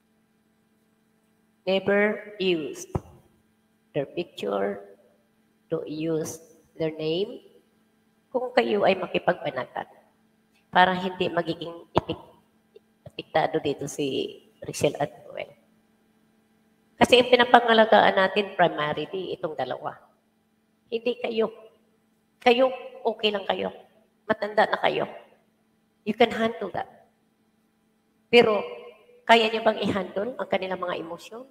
Never use their picture, don't use their name, kung kayo ay makipagbanatan para hindi magiging epiktado dito si Rachel at Noel. Kasi yung pinapangalagaan natin primarily itong dalawa. Hindi kayo. Kayo, okay lang kayo. Matanda na kayo. You can handle that. Pero, kaya niyo bang i-handle ang kanilang mga emosyon?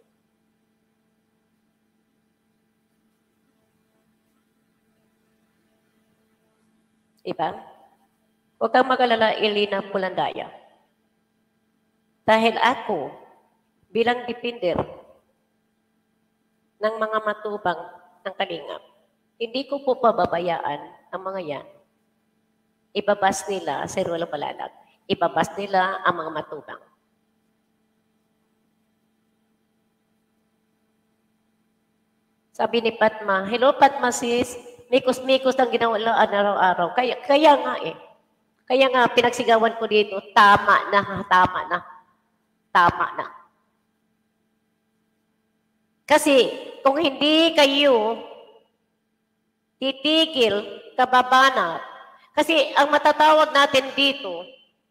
Diba? Huwag kang mag-alala, Elena Pulandaya. Dahil ako, bilang defender ng mga matubang ng Kalingap, hindi ko po pababayaan ang mga yan. Ibabas nila sa Ruelo Balalag. Ibabas nila ang mga matubang. Sabi ni Padma, hello Padma sis, mikos-mikos ang ginawa araw-araw. Kaya, kaya nga eh. Kaya nga pinagsigawan ko dito, tama na, tama na. Tama na. Kasi kung hindi kayo titigil, kababanat, kasi ang matatawag natin dito,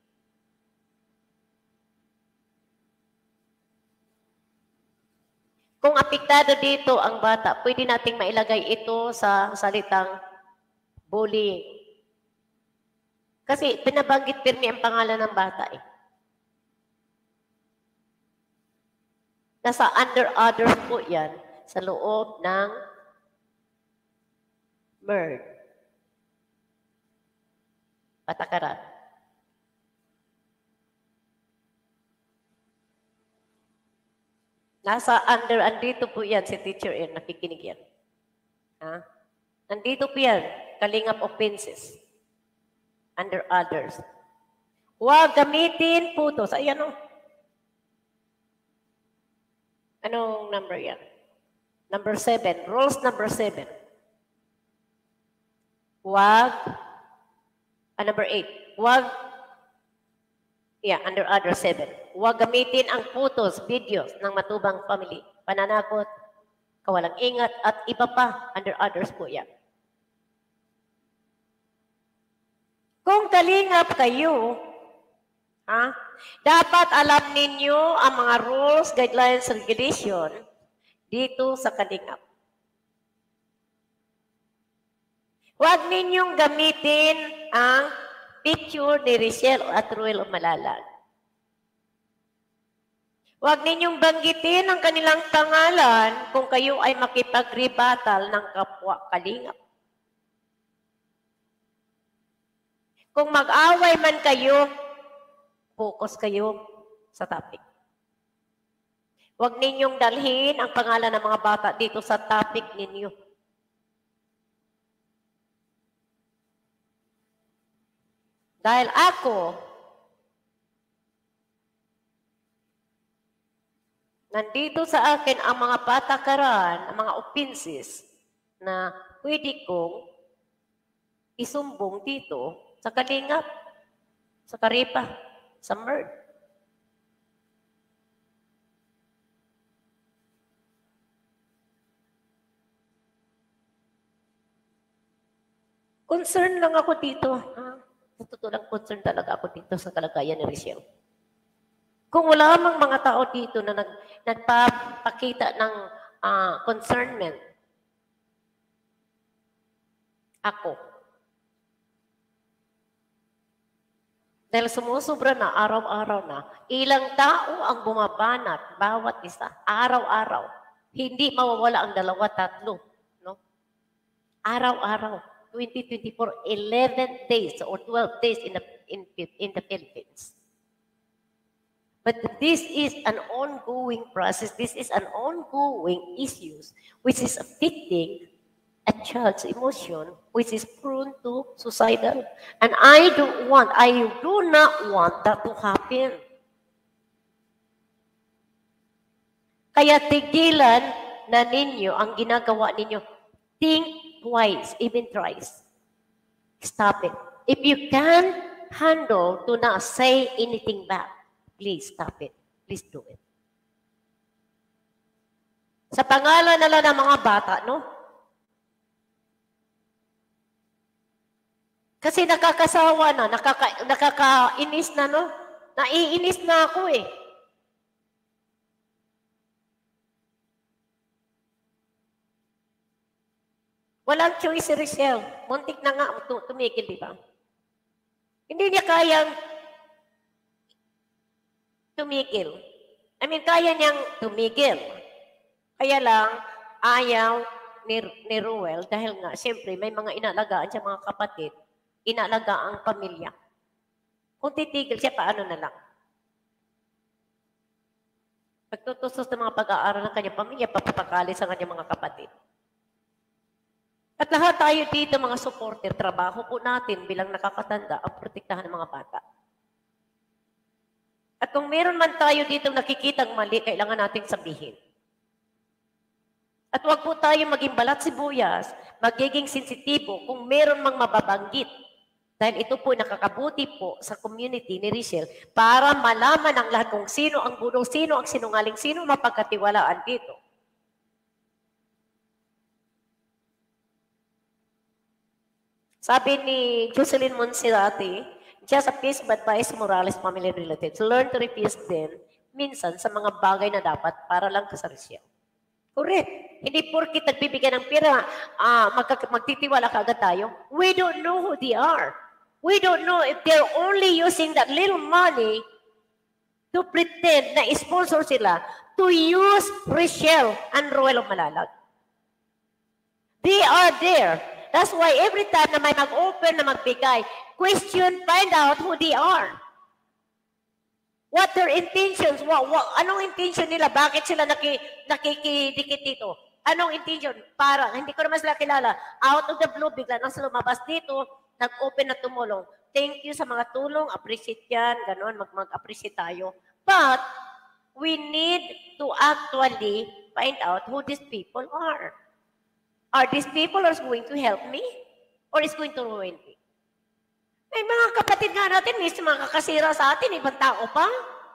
kung apektado dito ang bata, pwede nating mailagay ito sa salitang bullying. Kasi pinabanggit pirmi ang pangalan ng bata eh. Nasa under others po yan sa loob ng M E R D. Patakaran. Nasa under, andito po yan, si teacher yan, nakikinig yan. Ha? Andito po yan, Kalingap offenses. Under others. Huwag gamitin putos. Ayan o. Anong number yan? Number seven. Rules number seven. Huwag, ah, number eight. Huwag, yeah, under other seven. Huwag gamitin ang photos, videos ng matubang family, pananakot, kawalang ingat, at iba pa, under others po yan. Kung Kalingap kayo, ha, dapat alam ninyo ang mga rules, guidelines, regulation dito sa Kalingap. Huwag ninyong gamitin ang picture ni Richelle at Ruel Malalag. Huwag ninyong banggitin ang kanilang pangalan kung kayo ay makipag-rebuttal ng kapwa kalingap. Kung mag-away man kayo, focus kayo sa topic. Huwag ninyong dalhin ang pangalan ng mga bata dito sa topic ninyo. Dahil ako, nandito sa akin ang mga patakaran, ang mga offenses na pwede kong isumbong dito sa kalingap, sa karipa, sa M E R D. Concern lang ako dito. Ha? Sa totoo lang, concern talaga ako dito sa kalagayan ni Richelle. Kung wala mang mga tao dito na nag, nagpapakita ng uh, concernment, ako. Dahil sumusobra na, araw-araw na, ilang tao ang bumabanat, bawat isa, araw-araw. Hindi mawawala ang dalawa, tatlo. No? Araw-araw. twenty twenty-four, eleven days or twelve days in the, in, in the Philippines. But this is an ongoing process. This is an ongoing issue which is affecting a child's emotion, which is prone to suicidal. And I don't want, I do not want that to happen. Kaya tigilan na ninyo ang ginagawa ninyo. Think twice, even thrice. Stop it. If you can't handle to not say anything back, please stop it. Please do it. Sa pangalan nila ng mga bata, no? Kasi nakakasawa na, nakaka, nakakainis na, no? Naiinis na ako eh. Walang choice si Richelle. Muntik na nga tumigil, di ba? Hindi niya kayang tumigil. I mean, kaya niyang tumigil. Kaya lang, ayaw ni, ni Ruel dahil nga, siyempre, may mga inalagaan siya, mga kapatid, inalaga ang pamilya. Kung titigil siya, paano na lang? Pagtutustos ng mga pag-aaral ng kanyang pamilya, papapakali sa kanyang mga kapatid. At lahat tayo dito, mga supporter, trabaho po natin bilang nakakatanda ang protektahan ng mga bata. At kung meron man tayo dito nakikitang mali, kailangan nating sabihin. At huwag po tayo maging balat sibuyas, magiging sensitibo kung meron mang mababanggit. Dahil ito po nakakabuti po sa community ni Richelle para malaman ng lahat kung sino ang buno, sino ang sinungaling, sino mapagkatiwalaan dito. Sabi ni Jocelyn Monserrate, just a piece of advice to Morales family relatives. Learn to refuse them minsan sa mga bagay na dapat para lang ka sa Richelle. Correct. Hindi porkit nagbibigay ng pera, uh, mag magtitiwala ka agad tayo. We don't know who they are. We don't know if they're only using that little money to pretend na sponsor sila to use Richelle and Ruel Malalag. They are there. That's why every time na may mag-open na magbigay, question, find out who they are. What their intentions, what, what, anong intention nila? Bakit sila naki, nakikidikit dito? Anong intention? Para, hindi ko naman sila kilala. Out of the blue, bigla nang sila lumabas dito, nag-open na tumulong. Thank you sa mga tulong, appreciate yan, ganun, mag-appreciate tayo. But, we need to actually find out who these people are. Are these people are going to help me? Or is going to ruin me? May mga kapatid nga natin, may mga kakasira sa atin, ibang tao pa.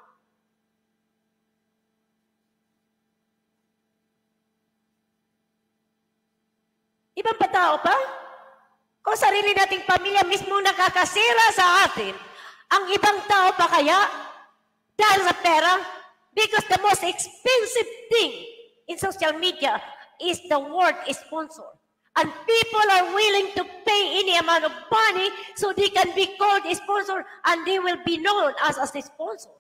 Ibang pa tao pa? Kung sarili nating pamilya mismo nakakasira sa atin, ang ibang tao pa kaya? Dahil sa pera? Because the most expensive thing in social media is the word sponsor. And people are willing to pay any amount of money so they can be called a sponsor and they will be known as, as a sponsor.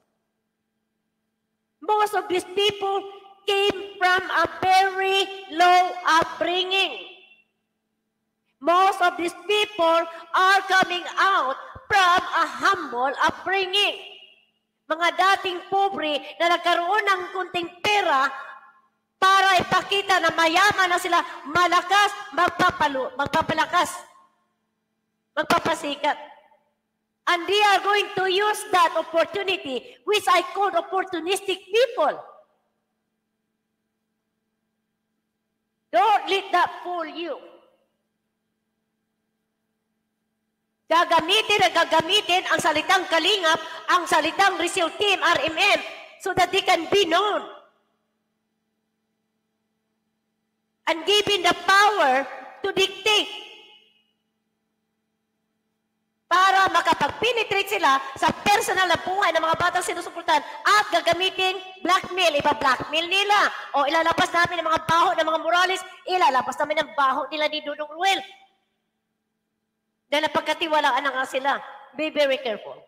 Most of these people came from a very low upbringing. Most of these people are coming out from a humble upbringing. Mga dating pobre na nagkaroon ng kunting pera para ipakita na mayaman na sila, malakas, magpapalu, magpapalakas, magpapasikat. And they are going to use that opportunity, which I call opportunistic people. Don't let that fool you. Gagamitin at gagamitin ang salitang kalingap, ang salitang Rizal Team, R M M, so that they can be known. And given the power to dictate para makapag-penetrate sila sa personal na buhay ng mga batang sinusuportahan at gagamitin blackmail, ipa-blackmail nila. O ilalapas namin ang mga baho ng mga Morales, ilalapas namin ang baho nila ni Dudong Ruel. Dahil napagkatiwalaan na nga sila. Be very careful.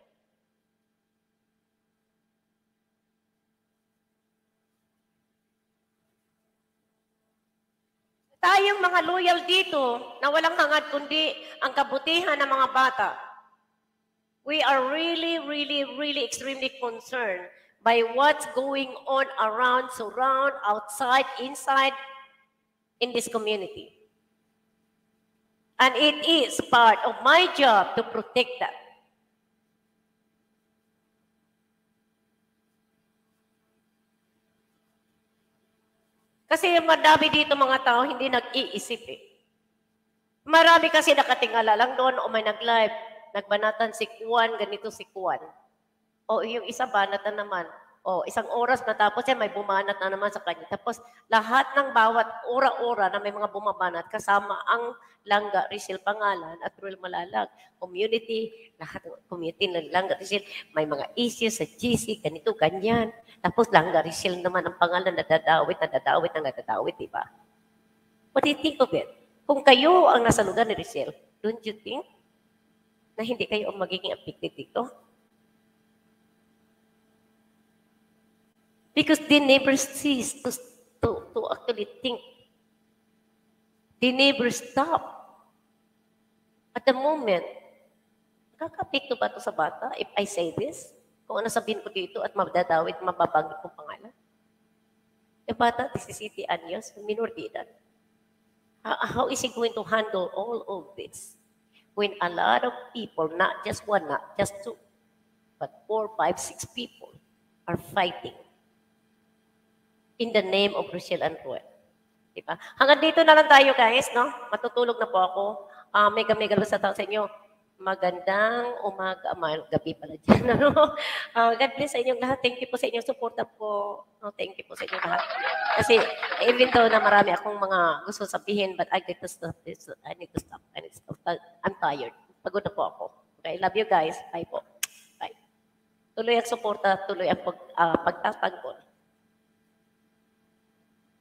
Tayong mga loyal dito na walang hangad kundi ang kabutihan ng mga bata. We are really, really, really extremely concerned by what's going on around, surround, outside, inside, in this community. And it is part of my job to protect that. Kasi madami dito mga tao hindi nag-iisip eh. Marami kasi nakatingala lang doon o may nag-live, nagbanatan si Kuan, ganito si Kuan. O yung isa banatan naman. O isang oras na tapos yan, may bumanat na naman sa kanya. Tapos lahat ng bawat ora-ora na may mga bumabanat, kasama ang Langga Rizal pangalan at Ruel Malalag. Community, lahat ng community ng Langga Rizal, may mga issues sa G C, ganito, ganyan. Tapos Langga Rizal naman ang pangalan, nadadawit, nadadawit, nadadawit, di ba? What do you think of it? Kung kayo ang nasa lugar ni Rizal, don't you think na hindi kayo ang magiging affected dito? Because they never cease to, to, to actually think. They never stop. At the moment, nakaka-apekto ba ito sa bata if I say this? Kung ano sabihin ko dito at madadawit, mababanggit kong pangalan. Yung bata, disisiti anyos, minor de edad. How, how is he going to handle all of this? When a lot of people, not just one, not just two, but four, five, six people are fighting in the name of Rizal and Ruel. Diba? Hanggang dito na lang tayo, guys, no? Matutulog na po ako. Uh, mega, mega sa tao sa inyo. Magandang umaga, gabi pala dyan. Ano? Uh, God bless sa inyong lahat. Thank you po sa inyong suporta po. No, thank you po sa inyong lahat. Kasi even though na marami akong mga gusto sabihin, but I need to stop this. I need to stop. I need to stop. I'm tired. Pagod na po ako. Okay, love you guys. Bye po. Bye. Tuloy ang suporta, tuloy ang pag, uh, pagtatanggol.